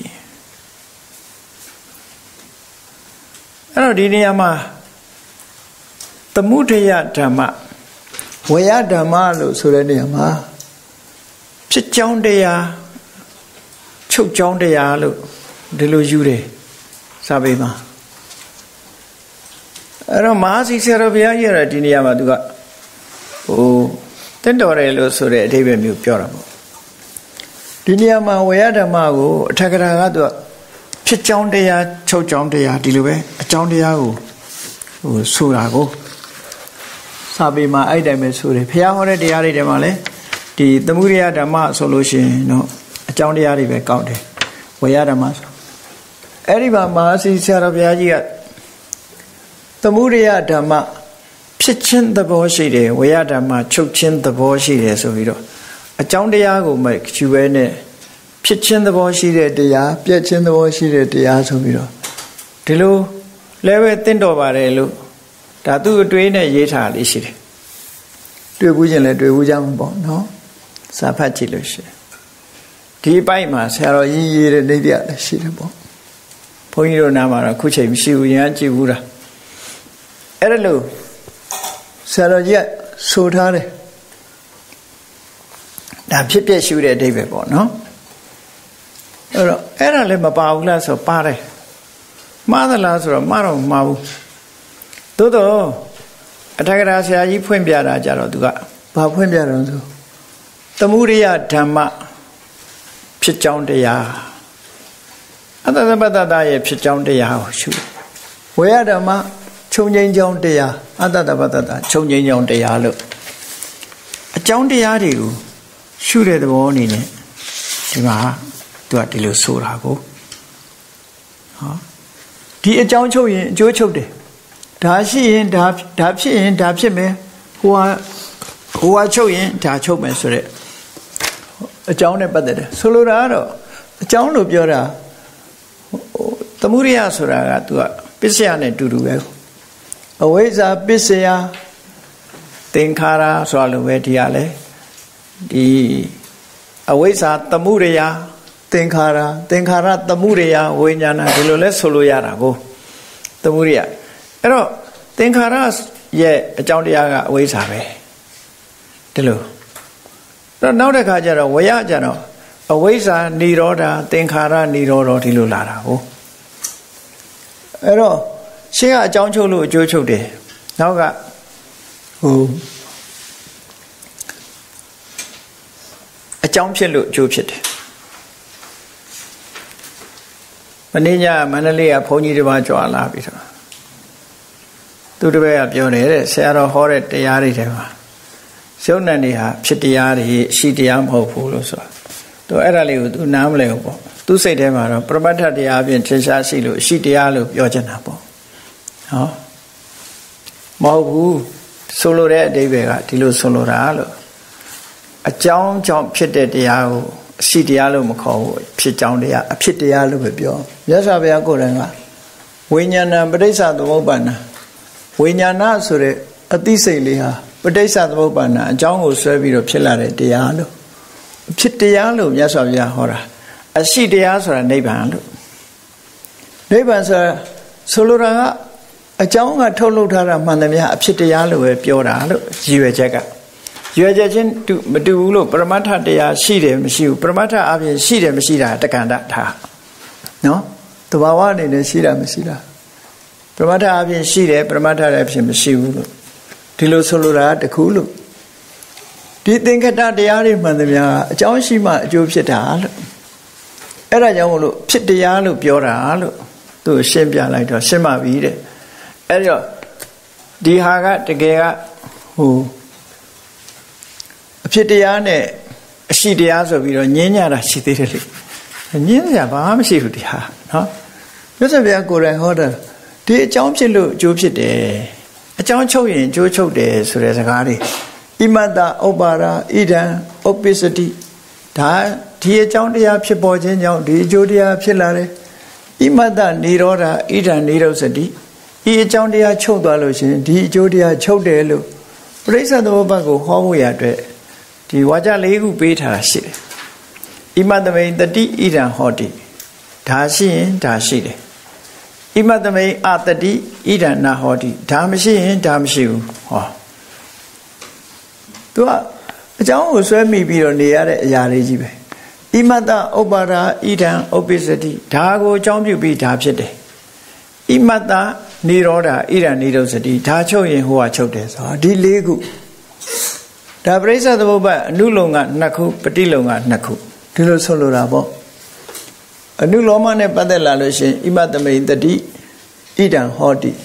အဲ့တော့ဒီနေရာမှာသမုဒယဓမ္မဝယဓမ္မလို့ဆိုတဲ့နေရာမှာဖြစ်ကြောင်းတရားချုပ်ကြောင်းတရားလို့ဒီလိုယူတယ်စာပေမှာအဲ့တော့မဟာစီဆရာတော်ဘုရားကြီးရဒီနေရာမှာသူကဟိုတင့်တော်တယ်လို့ဆိုတဲ့အဓိပ္ပာယ်မျိုးပြောတာပေါ့ဒီနေရာမှာဝေယဓမ္မကိုအထက်ကရာကသူကဖြစ်ကြောင်းတရားချုပ်ကြောင်းတရားဒီလိုပဲအကြောင်းတရားကိုဟိုဆိုတာကိုစာပေမှာအဲ့တိုင်းပဲဆိုတယ်ဘုရားဟောတဲ့တရားတွေထဲမှာလည်းဒီသမုဒယဓမ္မဆိုလို့ရှိရင်တော့အကြောင်းတရားတွေပဲကောက်တယ်ဝေယဓမ္မဆိုအဲ့ဒီမှာမဟာစီဆရာတော်ဘုရားကြီးကသမုဒယဓမ္မဖြစ်ခြင်းသဘောရှိတယ်ဝေယဓမ္မချုပ်ခြင်းသဘောရှိတယ်ဆိုပြီးတော့အကြောင်းတရားကိုမကျူပဲနဲ့ဖြစ်ခြင်းသဘောရှိတဲ့တရားပြည့်ခြင်းသဘောရှိတဲ့တရားဆိုပြီးတော့ဒီလိုလဲပဲတင့်တော်ပါတယ်လို့ဒါသူ့အတွေးနဲ့ရေးထားလေးရှိတယ်တွေ့ဘူးချင်းလည်းတွေ့ဘူးကြမှာပေါ့နော်စာဖတ်ကြည့်လို့ရှိရင်ဒီအပိုင်းမှာဆရာတော်ကြီးရေးတဲ့နေပြလည်းရှိတယ်ပေါ့ဘုန်းကြီးတို့နားမှာတော့ခုချိန်မရှိဘူးရမ်းကြည့်ဘူးလားအဲ့ဒါလို့ဆရာတော်ကြီးကဆိုထားတယ်ဒါဖြစ်ပြရှုတဲ့အဓိပ္ပာယ်ပေါ့နော်အဲ့တော့အဲ့ဒါလည်းမပါဘူးလားဆိုပါတယ်မှားသလားဆိုတော့မှားတော့မမှားဘူးသို့တော့အထက်ကရာဆရာကြီးဖွင့်ပြတာကြတော့သူကဘာဖွင့်ပြတော့ဆိုသမုဒယဓမ္မဖြစ်ကြောင်းတရားအတ္တပတ္တတာရဲ့ဖြစ်ကြောင်းတရားကိုရှုဝေယဓမ္မခြုံငိမ့်ကြောင်းတရားအတ္တပတ္တတာခြုံငိမ့်ကြောင်းတရားလို့အကြောင်းတရားတွေကိုရှုတဲ့သဘောအနေနဲ့ဒီမှာသူကဒီလိုဆိုတာကိုဟောဒီအကြောင်းချုပ်ရင်အကျိုးချုပ်တယ်ဒါရှိရင်ဒါဒါဖြစ်ရင်ဒါဖြစ်မယ်ဟိုဟာဟိုဟာချုပ်ရင်ဒါချုပ်မယ်ဆိုတဲ့အကြောင်းနဲ့ပတ်သက်တယ်ဆိုလိုတာကတော့အကြောင်းလို့ပြောတာသမုဒယဆိုတာကသူကပစ္စယနဲ့တူတူပဲအဝိဇ္ဇာပစ္စယသင်္ခါရဆိုတာလိုပဲဒီကလည်းဒီအဝိဇ္ဇာသမုဒယသင်္ခါရသင်္ခါရသမုဒယဝိညာဏဒီလိုလဲဆိုလို့ရတာကိုသမုဒယအဲ့တော့သင်္ခါရရဲ့အကြောင်းတရားကအဝိဇ္ဇာပဲဒီလိုတော့နောက်တစ်ခါကျတော့ဝေယကျတော့အဝိဇ္ဇာនិရောဓသင်္ခါရនិရောဓဒီလိုလာတာကိုအဲ့တော့ရှင်းကအကြောင်းချုပ်လို့အကျိုးချုပ်တယ်နောက်ကဟိုအကြောင်းဖြစ်လို့အကျိုးဖြစ်တယ်မနေ့ညမန္တလေးကဘုန်းကြီးတစ်ပါးကြွလာပြီဆိုသူတစ်ပည့်ကပြောတယ်တဲ့ဆရာတော်ဟောတဲ့တရားတွေထဲမှာယုံနဲ့နေဟာဖြစ်တရားတွေရှိတရားမဟုတ်ဘူးလို့ဆိုတာသူအဲ့ဒါလေးကိုသူနားမလဲဘူးပေါ့သူစိတ်ထဲမှာတော့ပရမတ္ထတရားအပြင်ထင်ရှားရှိလို့ရှိတရားလို့ပြောချင်တာပေါ့ဟောမဟုတ်ဘူးဆိုလိုတဲ့အဓိပ္ပာယ်ကဒီလိုဆိုလိုတာလို့အကြောင်းကြောင့်ဖြစ်တဲ့တရားကိုအရှိတရားလို့မခေါ်ဘူးဖြစ်ကြောင်းတရားအဖြစ်တရားလို့ပဲပြောမြတ်စွာဘုရားကိုယ်တိုင်ကဝိညာဏပဋိစ္စသမုပ္ပါဒ်ဝိညာဏဆိုတဲ့အသိစိတ်လေးဟာပဋိစ္စသမုပ္ပါဒ်အကြောင်းကိုဆွဲပြီးတော့ဖြစ်လာတဲ့တရားလို့ဖြစ်တရားလို့မြတ်စွာဘုရားဟောတာအရှိတရားဆိုတာနိဗ္ဗာန်လို့နိဗ္ဗာန်ဆိုတာဆိုလိုတာကအကြောင်းကထုတ်လုပ်ထားတာမှန်သမျှအဖြစ်တရားလို့ပဲပြောတာလို့ရည်ရွယ်ချက်ကရည်ရွယ်ချက်ချင်းမတူဘူးလို့ပရမတ္ထတရားရှိတယ်မရှိဘူးပရမတ္ထအပြင်ရှိတယ်မရှိတာတက္ကန္တထားနော်တဘာဝအနေနဲ့ရှိတာမရှိတာပရမတ္ထအပြင်ရှိတယ်ပရမတ္ထလည်းဖြစ်မရှိဘူးလို့ဒီလိုဆိုလိုတာတခုလို့ဒီသင်္ခတတရားတွေမှန်သမျှအကြောင်းရှိမှအကျိုးဖြစ်တာလို့အဲ့ဒါကြောင့်မလို့ဖြစ်တရားလို့ပြောတာလို့သူရှင်းပြလိုက်တော့ရှင်းပါပြီတဲ့အဲ့တော့ဒီဟာကတကယ်ကဟိုအဖြစ်တရားနဲ့အရှိတရားဆိုပြီးတော့ညင်းညတာရှိသေးတယ်လေညင်းစရာဘာမှမရှိဘူးဒီဟာနော်မြတ်စွာဘုရားကိုယ်တိုင်ဟောတာဒီအကြောင်းဖြစ်လို့အကျိုးဖြစ်တယ်အကြောင်းချုပ်ရင်အကျိုးချုပ်တယ်ဆိုတဲ့စကားတွေဣမတ္တဥပ္ပါဒဣဒံဥပ္ပစ္စတိဒါဒီအကြောင်းတရားဖြစ်ပေါ်ခြင်းကြောင့်ဒီအကျိုးတရားဖြစ်လာတယ်ဣမတ္တនិရောဓဣဒံនិရောဓတိဤအကြောင်းတရားချုပ်သွားလို့ရှင်ဒီအကျိုးတရားချုပ်တယ်လို့ပရိစ္ဆေသမုပ္ပါဒ်ကိုဟောဖို့ရအတွက်ဒီဝါကြလေးခုပေးထားတာရှိတယ်ဣမတမိန်တတိဣဒံဟောတိဒါရှိရင်ဒါရှိတယ်ဣမတမိန်အတတိဣဒံနာဟောတိဒါမရှိရင်ဒါမရှိဘူးဟောသူကအကြောင်းကိုဆွဲမိပြီးတော့နေရတဲ့အရာလေးကြီးပဲဣမတ္တဥပ္ပါဒဣဒံဥပ္ပစ္စတိဒါကိုအကြောင်းပြုပြီးဒါဖြစ်တယ်ဣမတ္တនិရောဓဣဒံនិရောဓတိဒါချုပ်ရင်ဟိုကချုပ်တယ်ဆိုတာဒီလေးခုဒါပရိစ္ဆသမုပ္ပါအနုလုံကနှစ်ခုပฏิလုံကနှစ်ခုဒီလိုဆိုလိုတာပေါ့အနုလောမနဲ့ပတ်သက်လာလို့ရှိရင်ဣမတမိန်တတိဣဒံဟောတိ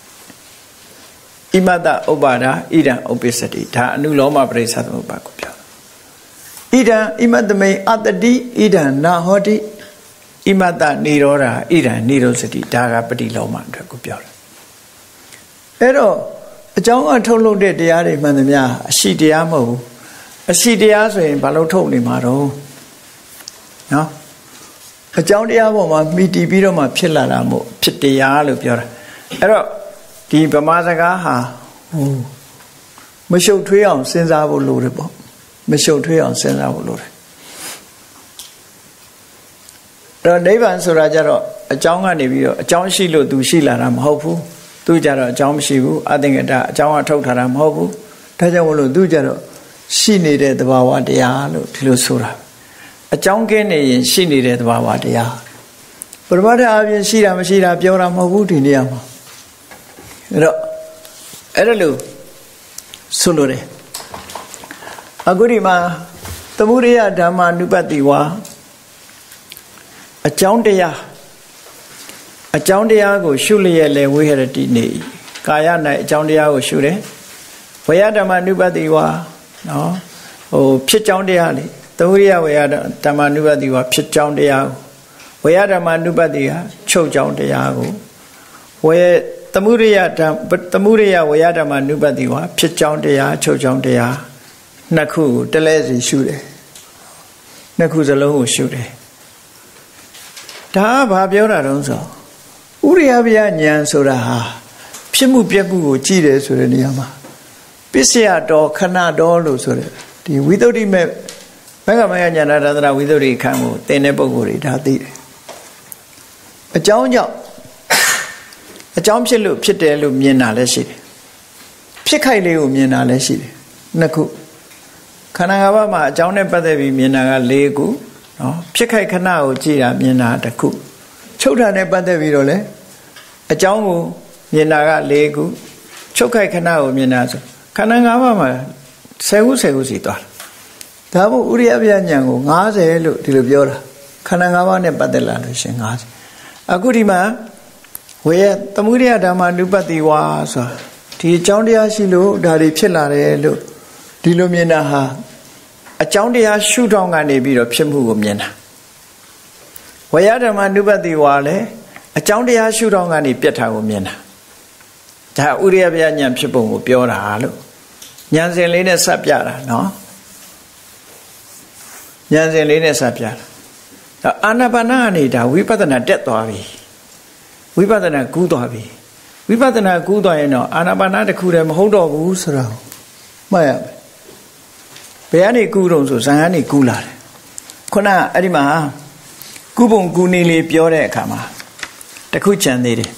ဣမတဥပ္ပါဒာဣဒံဥပ္ပစ္စတိဒါအနုလောမပရိစ္ဆသမုပ္ပါကိုပြောဣဒံဣမတမိန်အတတိဣဒံနာဟောတိဣမတနိရောဓာဣဒံနိရောစတိဒါကပฏิလောမအတွက်ကိုပြောတယ်အဲ့တော့အကြောင်းအထုတ်လုပ်တဲ့တရားတွေမှန်သမျှအရှိတရားမဟုတ်ဘူးအရှိတရားဆိုရင်ဘာလို့ထုတ်နေမှာတော့နော်အကြောင်းတရားပေါ်မှာမိတည်ပြီးတော့မှဖြစ်လာတာမို့ဖြစ်တရားလို့ပြောတာအဲ့တော့ဒီဗမာစကားဟာဟိုမရှုပ်ထွေးအောင်စဉ်းစားဖို့လိုတယ်ပေါ့မရှုပ်ထွေးအောင်စဉ်းစားဖို့လိုတယ်အဲ့တော့နိဗ္ဗာန်ဆိုတာကြတော့အကြောင်းကနေပြီးတော့အကြောင်းရှိလို့သူရှိလာတာမဟုတ်ဘူးသူကြတော့အကြောင်းမရှိဘူးအသင်္ကတအကြောင်းအထုတ်ထားတာမဟုတ်ဘူးဒါကြောင့်မလို့သူကြတော့ရှိနေတဲ့သဘာဝတရားလို့ဒီလိုဆိုတာအကြောင်းကင်းနေရင်ရှိနေတဲ့သဘာဝတရားပရမတ္ထအပြင်ရှိတာမရှိတာပြောတာမဟုတ်ဘူးဒီနေရာမှာအဲ့တော့အဲ့ဒါလို့ဆိုလိုတယ်အခုဒီမှာသမုဒိယဓမ္မာနုပတ္တိဝါအကြောင်းတရားအကြောင်းတရားကိုရှုလျက်လေဝိဟရတိနေကာယ၌အကြောင်းတရားကိုရှုတယ်ဝေယဓမ္မာနုပတ္တိဝါနော်ဟိုဖြစ်ကြောင်းတရားလေသမုဒိယဝေယဓမ္မာနုပတ္တိဝါဖြစ်ကြောင်းတရားဝေယဓမ္မာနုပတ္တိဟာချုပ်ကြောင်းတရားကိုဝေသမုဒိယဓမ္မသမုဒိယဝေယဓမ္မာနုပတ္တိဝါဖြစ်ကြောင်းတရားချုပ်ကြောင်းတရားနှစ်ခုကိုတလဲစီရှုတယ်နှစ်ခုစလုံးကိုရှုတယ်ဒါကဘာပြောတာတုံးဆိုဥရိယပယဉာဏ်ဆိုတာဟာဖြစ်မှုပြက်မှုကိုကြည့်တယ်ဆိုတဲ့နေရာမှာပစ္စယတော်ခဏတော်လို့ဆိုတဲ့ဒီဝိသုဒ္ဓိမဲ့ဘဂဝါယဉာဏတတရဝိသုဒ္ဓိခန်းကိုသင်တဲ့ပုဂ္ဂိုလ်တွေဒါသိတယ်အကြောင်းကြောင့်အကြောင်းဖြစ်လို့ဖြစ်တယ်လို့မြင်တာလည်းရှိတယ်ဖြစ်ခိုက်လေးကိုမြင်တာလည်းရှိတယ်နှစ်ခုခန္ဓာ၅ပါးမှာအကြောင်းနဲ့ပတ်သက်ပြီးမြင်တာက၄ခုနော်ဖြစ်ခိုက်ခဏကိုကြည့်တာမြင်တာတစ်ခုချုပ်တာနဲ့ပတ်သက်ပြီးတော့လေအကြောင်းကိုမြင်တာက၄ခုချုပ်ခိုက်ခဏကိုမြင်တာဆိုခန္ဓာ၅ပါးမှာ၁၀ခု၁၀ခုစီသွားတာဒါမို့ဥရိယပယဉာဏ်ကို၅၀လို့ဒီလိုပြောတာခန္ဓာ၅ပါးနဲ့ပတ်သက်လာလို့ရှင်၅၀အခုဒီမှာဝေယသမုဒိယဓမ္မာနုပတ္တိဝါဆိုတာဒီအကြောင်းတရားရှိလို့ဒါတွေဖြစ်လာတယ်လို့ဒီလိုမြင်တာဟာအကြောင်းတရားရှုထောင့်ကနေပြီးတော့ဖြစ်မှုကိုမြင်တာဝေယဓမ္မာနုပတ္တိဝါလည်းအကြောင်းတရားရှုထောင့်ကနေပြတ်တာကိုမြင်တာဒါဥရိယပယဉာဏ်ဖြစ်ပုံကိုပြောတာလို့ဉာဏ်စဉ်လေးနဲ့စပ်ပြတာနော်ဉာဏ်စဉ်လေးနဲ့စပ်ပြတာအာနာပါနကနေဒါဝိပဿနာတက်သွားပြီဝိပဿနာကူးသွားပြီဝိပဿနာကူးသွားရင်တော့အာနာပါနတစ်ခုတည်းမဟုတ်တော့ဘူးဆိုတော့မှတ်ရမယ်ဘယ်ကနေကူးတော့ဆိုဇန်ကနေကူးလာတယ်ခုနအဲ့ဒီမှာကုပုံကူနေလေးပြောတဲ့အခါမှာတခုချန်သေးတယ်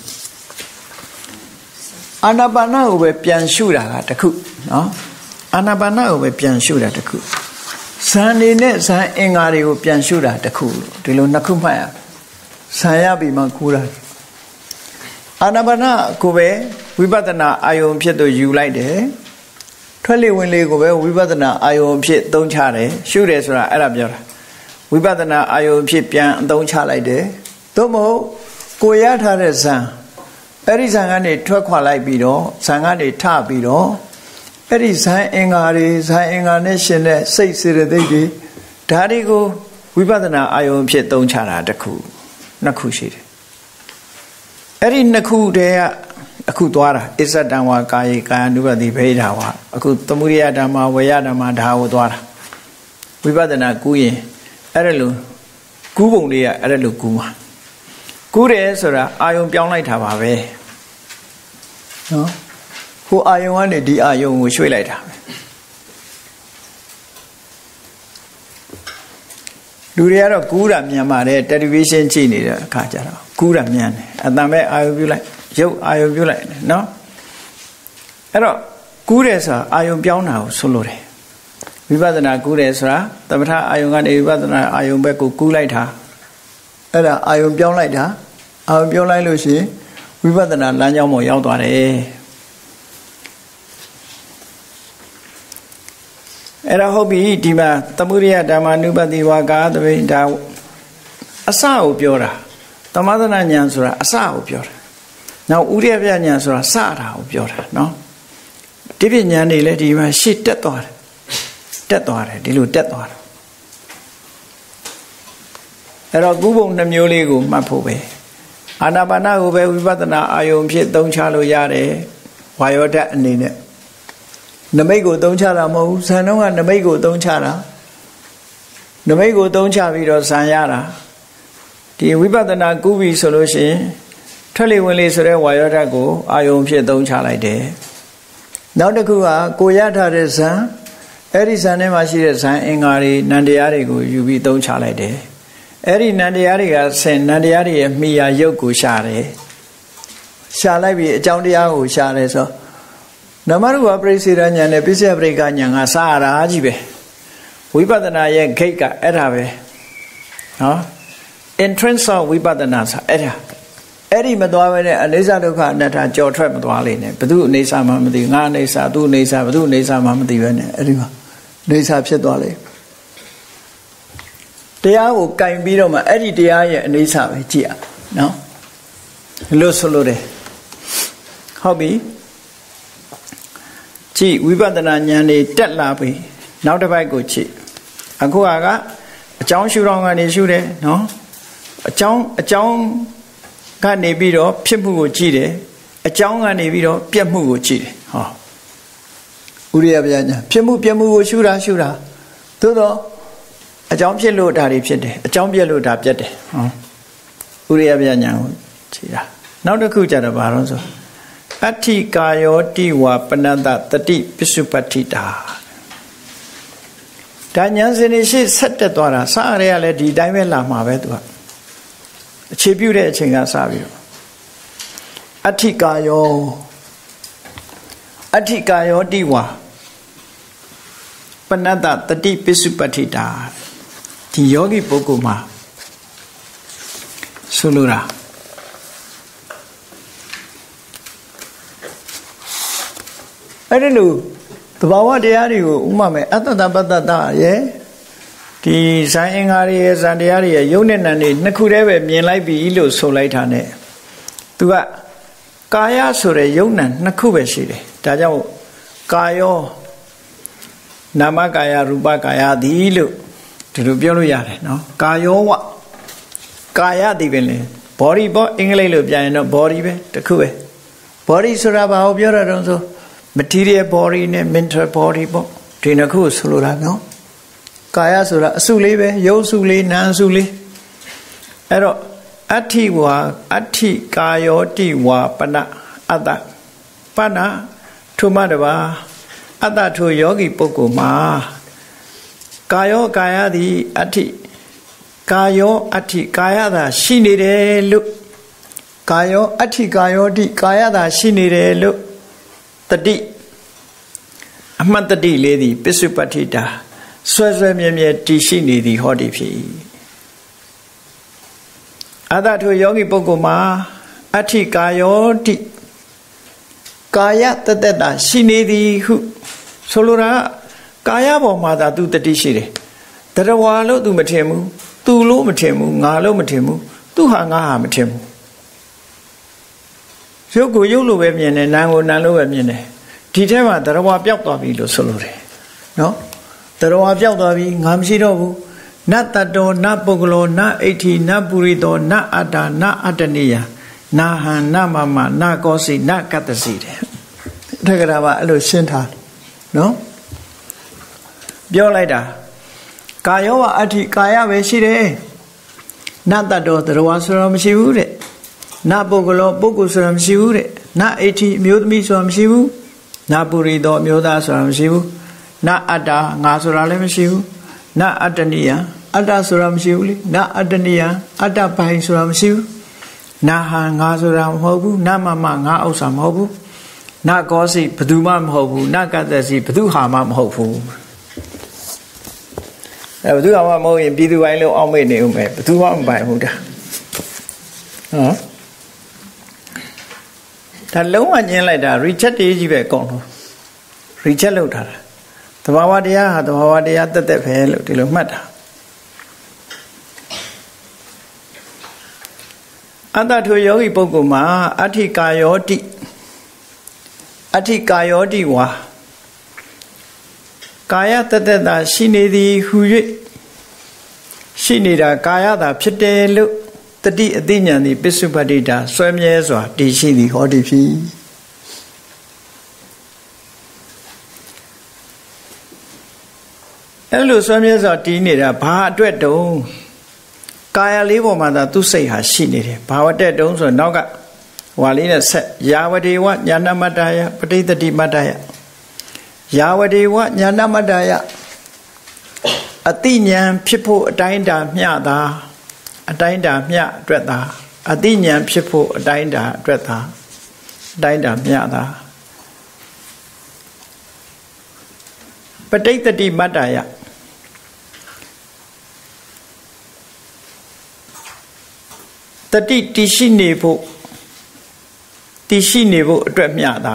အာနာပါနကိုပဲပြန်ရှုတာကတခုနော်အာနာပါနကိုပဲပြန်ရှုတာတခုဇန်နေနဲ့ဇန်အင်္ဂါတွေကိုပြန်ရှုတာတခုဒီလိုနှစ်ခုမှတ်ရဇန်ရပြီးမှကူးတာအာနာပါနကိုပဲဝိပဿနာအာယုံဖြစ်သူယူလိုက်တယ်ထွက်လေဝင်လေကိုပဲဝိပဿနာအာယုံဖြစ်သုံးချတယ်ရှုတယ်ဆိုတာအဲ့ဒါပြောတာဝိပဿနာအာယုံဖြစ်ပြန်အသုံးချလိုက်တယ်သို့မဟုတ်ကိုရထားတဲ့ဇံအဲ့ဒီဇံကနေထွက်ခွာလိုက်ပြီးတော့ဇံကနေထပြီးတော့အဲ့ဒီဇံအင်္ဂါတွေဇံအင်္ဂါနဲ့ရှင်တဲ့စိတ်စေတသိက်တွေဒါတွေကိုဝိပဿနာအာယုံဖြစ်သုံးချတာတစ်ခုနှစ်ခုရှိတယ်အဲ့ဒီနှစ်ခုတည်းကအခုသွားတာအစ္ဆတံဝါကာယေကာယ ानु ပတိဗေဒဝါအခုသမုဒိယဓမ္မဝေယဓမ္မဒါကိုသွားတာဝိပဿနာကူးရင်အဲ့ဒါလို့ကူးပုံလေးကအဲ့ဒါလို့ကူးမှာကူးတယ်ဆိုတာအာယုံပြောင်းလိုက်တာပါပဲနော်ဟိုအာယုံကနေဒီအာယုံကိုရွှေ့လိုက်တာပဲလူတွေကတော့ကူးတာမြန်ပါတယ်တယ်လီဗီရှင်းကြည့်နေတဲ့အခါကျတော့ကူးတာမြန်တယ်အတန်ပဲအာယုံပြုလိုက်ရုပ်အာယုံပြုလိုက်နော်အဲ့တော့ကူးတယ်ဆိုတာအာယုံပြောင်းတာကိုဆိုလိုတယ်ဝိပဿနာကူးတယ်ဆိုတာသမထအာယုံကနေဝိပဿနာအာယုံဘက်ကိုကူးလိုက်တာအဲ့ဒါအာယုံပြောင်းလိုက်တာအာယုံပြောင်းလိုက်လို့ရှိရင်ဝိပဿနာလမ်းကြောင်းပေါ်ရောက်သွားတယ်အဲ့ဒါဟုတ်ပြီဒီမှာသမုဒိယဓမ္မနုပတိဝါကာသပိဒါအစကိုပြောတာသမသနာဉာဏ်ဆိုတာအစကိုပြောတာနောက်ဥရိယပြဉာဏ်ဆိုတာစတာကိုပြောတာနော်ဒီပညာနေလေဒီမှာရှေ့တက်သွားတယ်တက်သွားတယ်ဒီလိုတက်သွားတယ်အဲ့တော့ကုဘုံနှမျိုးလေးကိုမှတ်ဖို့ပဲအာနာပါနကိုပဲဝိပဿနာအာယုံဖြစ်သုံးချလို့ရတယ်ဝါယောဓာတ်အနေနဲ့နမိတ်ကိုသုံးချတာမဟုတ်ဘူးဇန်တော့ကနမိတ်ကိုသုံးချတာနမိတ်ကိုသုံးချပြီးတော့ဇန်ရတာဒီဝိပဿနာကုပြီဆိုလို့ရှိရင်ထွက်လေဝင်လေဆိုတဲ့ဝါယောဓာတ်ကိုအာယုံဖြစ်သုံးချလိုက်တယ်နောက်တစ်ခုကကိုရထားတဲ့ဇန်အဲ့ဒီဇန်ထဲမှာရှိတဲ့ဇန်အင်္ဂါတွေနန္တရားတွေကိုယူပြီးသုံးချလိုက်တယ်အဲ့ဒီနန္တရားတွေကဆင်နန္တရားတွေရဲ့မိယာရုပ်ကိုရှာတယ်ရှာလိုက်ပြီးအကြောင်းတရားကိုရှာတယ်ဆိုနမရူပပရိစ္ဆေဒဉာဏ်နဲ့ပစ္စယပရိက္ခဉာဏ်ကစရတာကြီးပဲဝိပဿနာရဲ့ဂိတ်ကအဲ့ဒါပဲနော် entrance of ဝိပဿနာဆိုအဲ့ဒါအဲ့ဒီမသွားဘဲနဲ့အနိစ္စဒုက္ခအနတ္တကြော်ထွက်မသွားလိမ့်နဲ့ဘသူအနိစ္စမှမသိငါအနိစ္စသူအနိစ္စဘသူအနိစ္စမှမသိပဲနဲ့အဲ့ဒီမှာအနိစ္စဖြစ်သွားလိမ့်တရားကိုကင်ပြီးတော့မှအဲ့ဒီတရားရဲ့အနိစ္စပဲကြည့်ရနော်လို့ဆိုလို့တယ်ဟုတ်ပြီကြည့်ဝိပဿနာဉာဏ်တွေတက်လာပြီနောက်တစ်ပိုက်ကိုကြည့်အခုကအကြောင်းရှုထောင့်ကနေရှုတယ်နော်အကြောင်းအကြောင်းကနေပြီးတော့ဖြစ်မှုကိုကြည့်တယ်အကြောင်းကနေပြီးတော့ပြက်မှုကိုကြည့်တယ်ဟောဥရိယပြညာဖြစ်မှုပြက်မှုကိုရှုတာရှုတာသို့တော့အကြောင်းဖြစ်လို့ဒါတွေဖြစ်တယ်အကြောင်းပြက်လို့ဒါပြက်တယ်ဟောဥရိယပြညာကိုကြည့်တာနောက်တစ်ခုကြတော့ဘာလို့ဆိုအဋ္ဌိကာယောတိဝပနတတတိပစ္စုပ္ပတ္တိတာဒါဉာဏ်စဉ်ရှိဆက်တက်သွားတာစရရလဲဒီတိုင်းပဲလာမှာပဲသူကအခြေပြုတဲ့အချိန်ကစပြီးတော့အဋ္ဌိကာယောအဋ္ဌိကာယောတိဝပနတတတိပစ္စုပ္ပတ္တိတာဒီယောဂီပုဂ္ဂိုလ်မှာဆိုလိုတာအဲ့ဒီလိုသဘာဝတရားတွေကိုဥမာမဲ့အတ္တတပတ္တတရဲ့ဒီဇန်အင်္ဂါတွေရဲ့ဇန်တရားတွေရဲ့ယုံနဲ့နံတွေနှစ်ခုတည်းပဲမြင်လိုက်ပြီလို့ဆိုလိုက်တာ ਨੇ သူကကာယဆိုတဲ့ယုံနံနှစ်ခုပဲရှိတယ်ဒါကြောင့်ကာယောနာမကာယရူပကာယသည်လို့ဒီလိုပြောလို့ရတယ်နော်ကာယောဝကာယသည်ပဲလေ body ပေါ့အင်္ဂလိပ်လိုပြန်ရင်တော့ body ပဲတစ်ခုပဲ body ဆိုတာဘာကိုပြောတာတုံးဆိုmaterial body နဲ့ mental body ပေါ့ဒီနှစ်ခုဆိုလိုတာနော်ကာယဆိုတာအစုလေးပဲရုပ်စုလေးနာမ်စုလေးအဲ့တော့အဋ္ဌိဝါအဋ္ဌိကာယောတိဝါပနအတ္တပနထုမတပါအတ္တထုယောဂီပုဂ္ဂိုလ်မှာကာယောကာယသည်အဋ္ဌိကာယောအဋ္ဌိကာယသာရှိနေတယ်လို့ကာယောအဋ္ဌိကာယောတိကာယသာရှိနေတယ်လို့တတိအမှတ်တတိလေးသည်ပစ္စုပ္ပတ္တိတာဆွဲဆွဲမြဲမြဲတည်ရှိနေသည်ဟောဒီဖြစ်အတ္တထုယောဂီပုဂ္ဂိုလ်မှာအဋ္ဌိကာယောတိကာယတတ္တတာရှိနေသည်ဟုဆိုလိုတာကာယပေါ်မှာသာသူတတိရှိတယ်တရဝါလို့သူမထင်ဘူးသူလို့မထင်ဘူးငါလို့မထင်ဘူးသူဟာငါဟာမထင်ဘူးရုပ်ကိုရုပ်လိုပဲမြင်တယ်နာမ်ကိုနာမ်လိုပဲမြင်တယ်ဒီထဲမှာတရဝါပျောက်သွားပြီလို့ဆိုလိုတယ်နော်တရဝါပျောက်သွားပြီငါမရှိတော့ဘူးနတ္တတောနပုဂ္ဂလောနအိဋ္ဌိနပုရိသောနအတ္တနအတ္တနိယနာဟံနမမနကောစီနကတ္တစီတဲ့ထက်ကရာပါအဲ့လိုရှင်းထားနော်ပြောလိုက်တာကာယောဝအဋ္ဌိကာယပဲရှိတယ်နတ္တတောတရဝါဆိုတော့မရှိဘူးတဲ့နပုဂ္ဂလောပုဂ္ဂိုလ်ဆိုတာမရှိဘူးတဲ့နအိဋ္ဌိအမျိုးသမီးဆိုတာမရှိဘူးနပုရိသောအမျိုးသားဆိုတာမရှိဘူးနအတ္တငါဆိုတာလည်းမရှိဘူးနအတ္တနိယအတ္တဆိုတာမရှိဘူးလေနအတ္တနိယအတ္တပိုင်ဆိုတာမရှိဘူးနာဟံငါဆိုတာမဟုတ်ဘူးနမမငါဥစ္စာမဟုတ်ဘူးနကောစီဘသူမှမဟုတ်ဘူးနကတ္တစီဘသူဟာမှမဟုတ်ဘူးအဲဘသူဟာမှမဟုတ်ရင်ပြည်သူပိုင်းလုံးအောက်မေ့နေဦးမယ်ဘသူမှမပိုင်ဘူးဒါဟောဒါလုံးဝညင်းလိုက်တာ reject ရေးကြီးပဲအကုန်လုံး reject လုပ်ထားတာသဘာဝတရားဟာသဘာဝတရားတက်တက်ပဲလို့ဒီလိုမှတ်တာအတ္တထိုယောဂီပုဂ္ဂိုလ်မှာအဋ္ဌိကာယောတိအဋ္ဌိကာယောတိဝါကာယတတတာရှိနေသည်ဟူ၍ရှိနေတာကာယသာဖြစ်တယ်လို့တတိအသိဉာဏ်သည်ပစ္စုပ္ပတ္တိတာဆွဲမြဲစွာတည်ရှိသည်ဟောသည်ဖြစ်အဲ့လိုဆွဲမြဲစွာတည်နေတာဘာအတွက်တုံးကာယလေးပေါ်မှာသာသူ့စိတ်ဟာရှိနေတယ်ဘာဝတ္တတုံးဆိုတော့နောက်ကဟွာလေးနဲ့ဆက်ယာဝဒေဝညာဏမတ္တယပဋိသတိမတ္တယယာဝဒေဝညာဏမတ္တယအတိညာဖြစ်ဖို့အတိုင်းတာမျှတာအတိုင်းတာမျှအတွက်သာအတိညာဖြစ်ဖို့အတိုင်းတာအတွက်သာအတိုင်းတာမျှတာပဋိသတိမတ္တယတတိတည်ရှိနေဖို့တည်ရှိနေဖို့အတွက်မျှတာ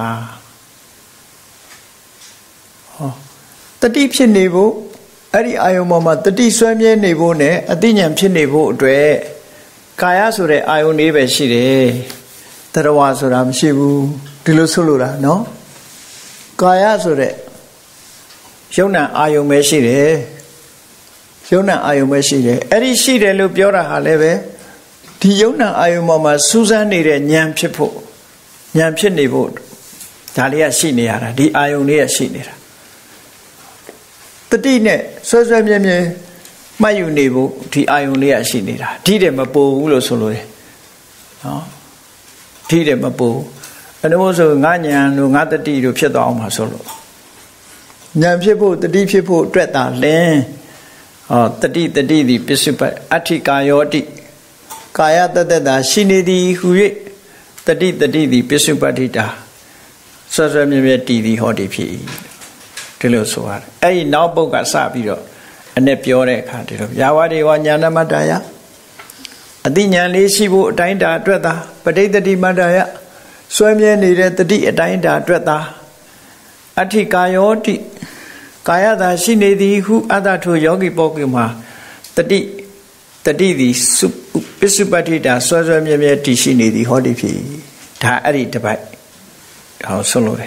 ဟောတတိဖြစ်နေဖို့အဲ့ဒီအာယုံပေါ်မှာတတိဆွဲမြဲနေဖို့ ਨੇ အသိဉာဏ်ဖြစ်နေဖို့အတွက်ကာယဆိုတဲ့အာယုံလေးပဲရှိတယ်တရဝါဆိုတာမရှိဘူးဒီလိုဆိုလိုတာနော်ကာယဆိုတဲ့ယုံ nant အာယုံပဲရှိတယ်ယုံ nant အာယုံပဲရှိတယ်အဲ့ဒီရှိတယ်လို့ပြောတာဟာလည်းပဲဒီယုံ nant အာယုံပေါ်မှာစူးစမ်းနေတဲ့ဉာဏ်ဖြစ်ဖို့ဉာဏ်ဖြစ်နေဖို့ဒါလေးကရှိနေရတာဒီအာယုံလေးကရှိနေတာတတိနဲ့ဆွဲဆွဲမြဲမြဲမှတ်ယူနေဖို့ဒီအာယုံလေးကရှိနေတာဒီတဲ့မပိုဘူးလို့ဆိုလို့ရတယ်နော်ဒီတဲ့မပိုဘူးအဲ့လိုဆိုငါဉာဏ်တို့ငါတတိတို့ဖြစ်သွားအောင်ပါဆိုလို့ဉာဏ်ဖြစ်ဖို့တတိဖြစ်ဖို့အတွက်သာလင်းဟောတတိတတိသည်ပစ္စုပ္ပအဋ္ဌိကာယောတိကာယတတ္တတာရှိနေသည်ဟူ၍တတိတတိသည်ပစ္စုပ္ပတ္တိတာဆွဲဆွဲမြဲမြဲတည်သည်ဟောဒီဖြစ်ဒီလိုဆိုရတယ်အဲ့ဒီနောက်ပုဒ်ကစပြီးတော့အနဲ့ပြောတဲ့အခါဒီလိုယာဝဒေဝညာဏမတ္တယအတိညာလေးရှိဖို့အတိုင်းတာအတွက်သာပဋိသတိမတ္တယဆွဲမြဲနေတဲ့တတိအတိုင်းတာအတွက်သာအဋ္ဌိကာယောတိကာယသာရှိနေသည်ဟုအတ္တထိုယောဂီပုဂ္ဂိုလ်မှာတတိတတိသည်ပစ္စုပ္ပတ္တိတာဆွဲဆွဲမြဲမြဲတည်ရှိနေသည်ဟောဒီဖြစ်ဒါအဲ့ဒီတစ်ပိုက်ဟောဆုံးလို့တယ်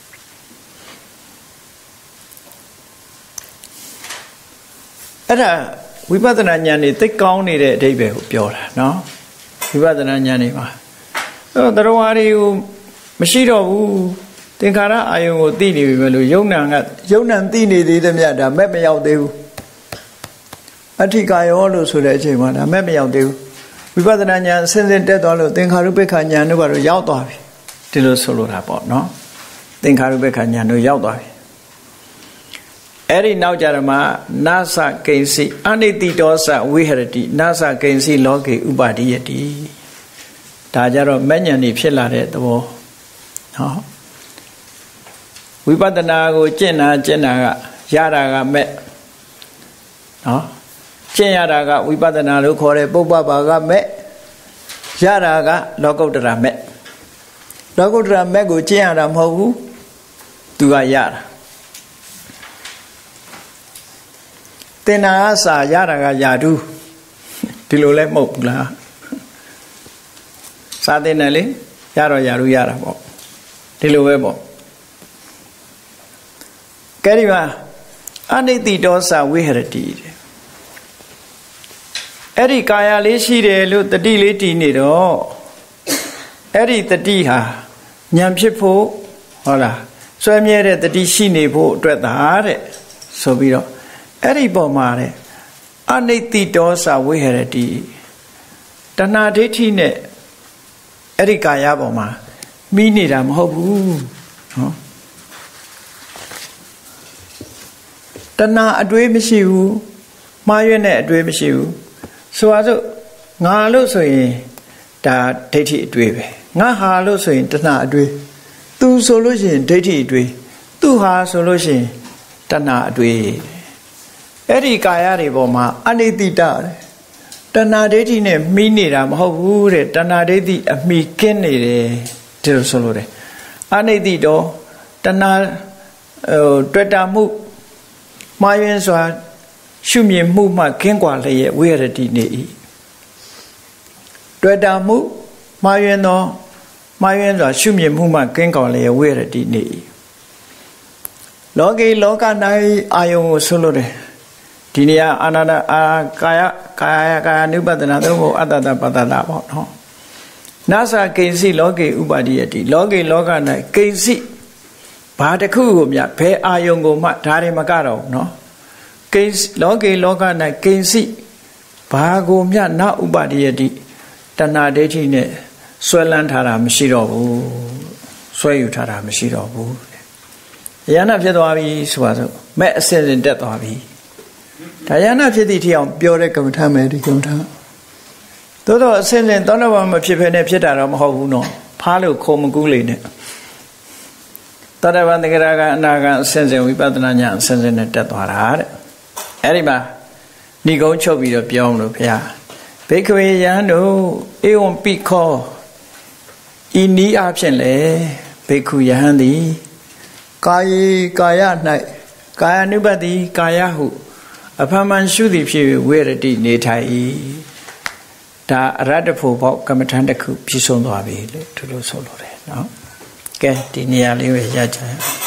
အဲ့ဒါဝိပဿနာဉာဏ်นี่သိကောင်းနေတဲ့အဓိပ္ပာယ်ကိုပြောတာနော်ဝိပဿနာဉာဏ်นี่မှာအဲ့တော့တရားဝါတွေကိုမရှိတော့ဘူးသင်္ခါရအာယုံကိုသိနေပြီပဲလို့ယုံ nant ကယုံ nant သိနေသေးတယ်မြတ်ဒါမဲ့မရောက်သေးဘူးအဋ္ဌိကာယောလို့ဆိုတဲ့အချိန်မှာဒါမဲ့မရောက်သေးဘူးဝိပဿနာဉာဏ်အစဉ်စဉ်တက်သွားလို့သင်္ခါရုပ္ပခဉာဏ်တို့ကတော့ရောက်သွားပြီဒီလိုဆိုလိုတာပေါ့နော်သင်္ခါရုပ္ပခဉာဏ်တို့ရောက်သွားပြီအဲ့ဒီနောက်ကြရမှာနာသကိဉ္စီအနိတိတောသဝိဟရတိနာသကိဉ္စီလောကေဥပါဒိယတိဒါကြတော့မဲ့ဉာဏ်นี่ဖြစ်လာတဲ့သဘောနော်ဝိပဿနာကိုကျင့်တာကျင့်တာကရတာကမဲ့နော်ကျင့်ရတာကဝိပဿနာလို့ခေါ်တဲ့ပုပ္ပဘာကမဲ့ရတာကလောကုတ္တရာမဲ့လောကုတ္တရာမဲ့ကိုကျင့်ရတာမဟုတ်ဘူးသူကရတာတင်နာအစာရတာကယာတုဒီလိုလဲမဟုတ်ဘူးလားစာတင်တယ်လေရတော့ယာတုရတာပေါ့ဒီလိုပဲပေါ့ကဲဒီမှာအနိတိတောသဝိဟရတိအဲ့ဒီကာယလေးရှိတယ်လို့တတိလေးတည်နေတော့အဲ့ဒီတတိဟာဉာဏ်ဖြစ်ဖို့ဟုတ်လားဆွဲမြဲတဲ့တတိရှိနေဖို့အတွက်သာတဲ့ဆိုပြီးတော့အဲ့ဒီပုံမှာတဲ့အနိတိတောသဝိဟရတိတဏှာဒိဋ္ဌိနဲ့အဲ့ဒီကာယပုံမှာမိနေတာမဟုတ်ဘူးနော်တဏှာအတွေးမရှိဘူးမှားရွက်တဲ့အတွေးမရှိဘူးဆိုပါစို့ငါလို့ဆိုရင်ဒါဒိဋ္ဌိအတွေးပဲငါဟာလို့ဆိုရင်တဏှာအတွေးသူဆိုလို့ရှိရင်ဒိဋ္ဌိအတွေးသူဟာဆိုလို့ရှိရင်တဏှာအတွေးအဲ့ဒီကာယတွေပေါ်မှာအနိတိတတယ်တဏှာဒိဋ္ဌိနဲ့မှီးနေတာမဟုတ်ဘူးတဲ့တဏှာဒိဋ္ဌိအမှီကင်းနေတယ်ဒီလိုဆိုလို့တယ်အနိတိတော့တဏှာဟိုတွေ့တာမှုမှားယွင်းစွာရှုမြင်မှုမှကင်းကွာလျက်ဝိရတိနေ၏တွေ့တာမှုမှားယွင်းသောမှားယွင်းစွာရှုမြင်မှုမှကင်းကွာလျက်ဝိရတိနေ၏လောကီလောက၌အာယုံကိုဆိုလိုတယ်ဒီနေရာအာနာဒအာကာယကာယကာယ ानु ပဒနာသုံးဖို့အတ္တတပတ္တတာပေါ့နော်နာသကိဉ္စီလောကေဥပါဒိယတိလောကေလောက၌ကိဉ္စီဘာတစ်ခုကိုမြဘယ်အာယုံကိုမှဒါတွေမကတော့နော်ကိဉ္စီလောကေလောက၌ကိဉ္စီဘာကိုမြနဥပါဒိယတိတဏှာဒိဋ္ဌိနဲ့ဆွဲလန်းထားတာမရှိတော့ဘူးဆွဲယူထားတာမရှိတော့ဘူးယန္နာဖြစ်သွားပြီဆိုပါစို့မဲ့အစစ်စစ်တက်သွားပြီဒါယန္နာဖြစ်သည့်ထီအောင်ပြောတဲ့ကမ္မထာမယ်ဒီကမ္မထာသို့တော့အစစ်စစ်သောတာပန်မဖြစ်ဖ ೇನೆ ဖြစ်တာတော့မဟုတ်ဘူးနော်ဖားလို့ခုံမကူးလေနဲ့သောတာပန်တဂရကအနာကအစစ်စစ်ဝိပဿနာဉာဏ်အစစ်စစ်နဲ့တက်သွားတာတဲ့အဲ့ဒီမှာဏိကုံးချုပ်ပြီးတော့ပြောအောင်လို့ဘုရားဘိက္ခဝေယံတို့ဧဝံပိခောဤနည်းအားဖြင့်လေဘိက္ခုယဟန်သည်ကာယေကာယ၌ကာယ ानु ပတ္တိကာယဟုအဖမှန်ရှုသည်ဖြစ်၍ဝိရတိနေထိုင်၏ဒါအရတ္တဖို့ပေါ့ကမ္မထန်တစ်ခုပြည့်စုံသွားပြီလေဒီလိုဆိုလိုတယ်နော်ကဲဒီနေရာလေးပဲရကြရ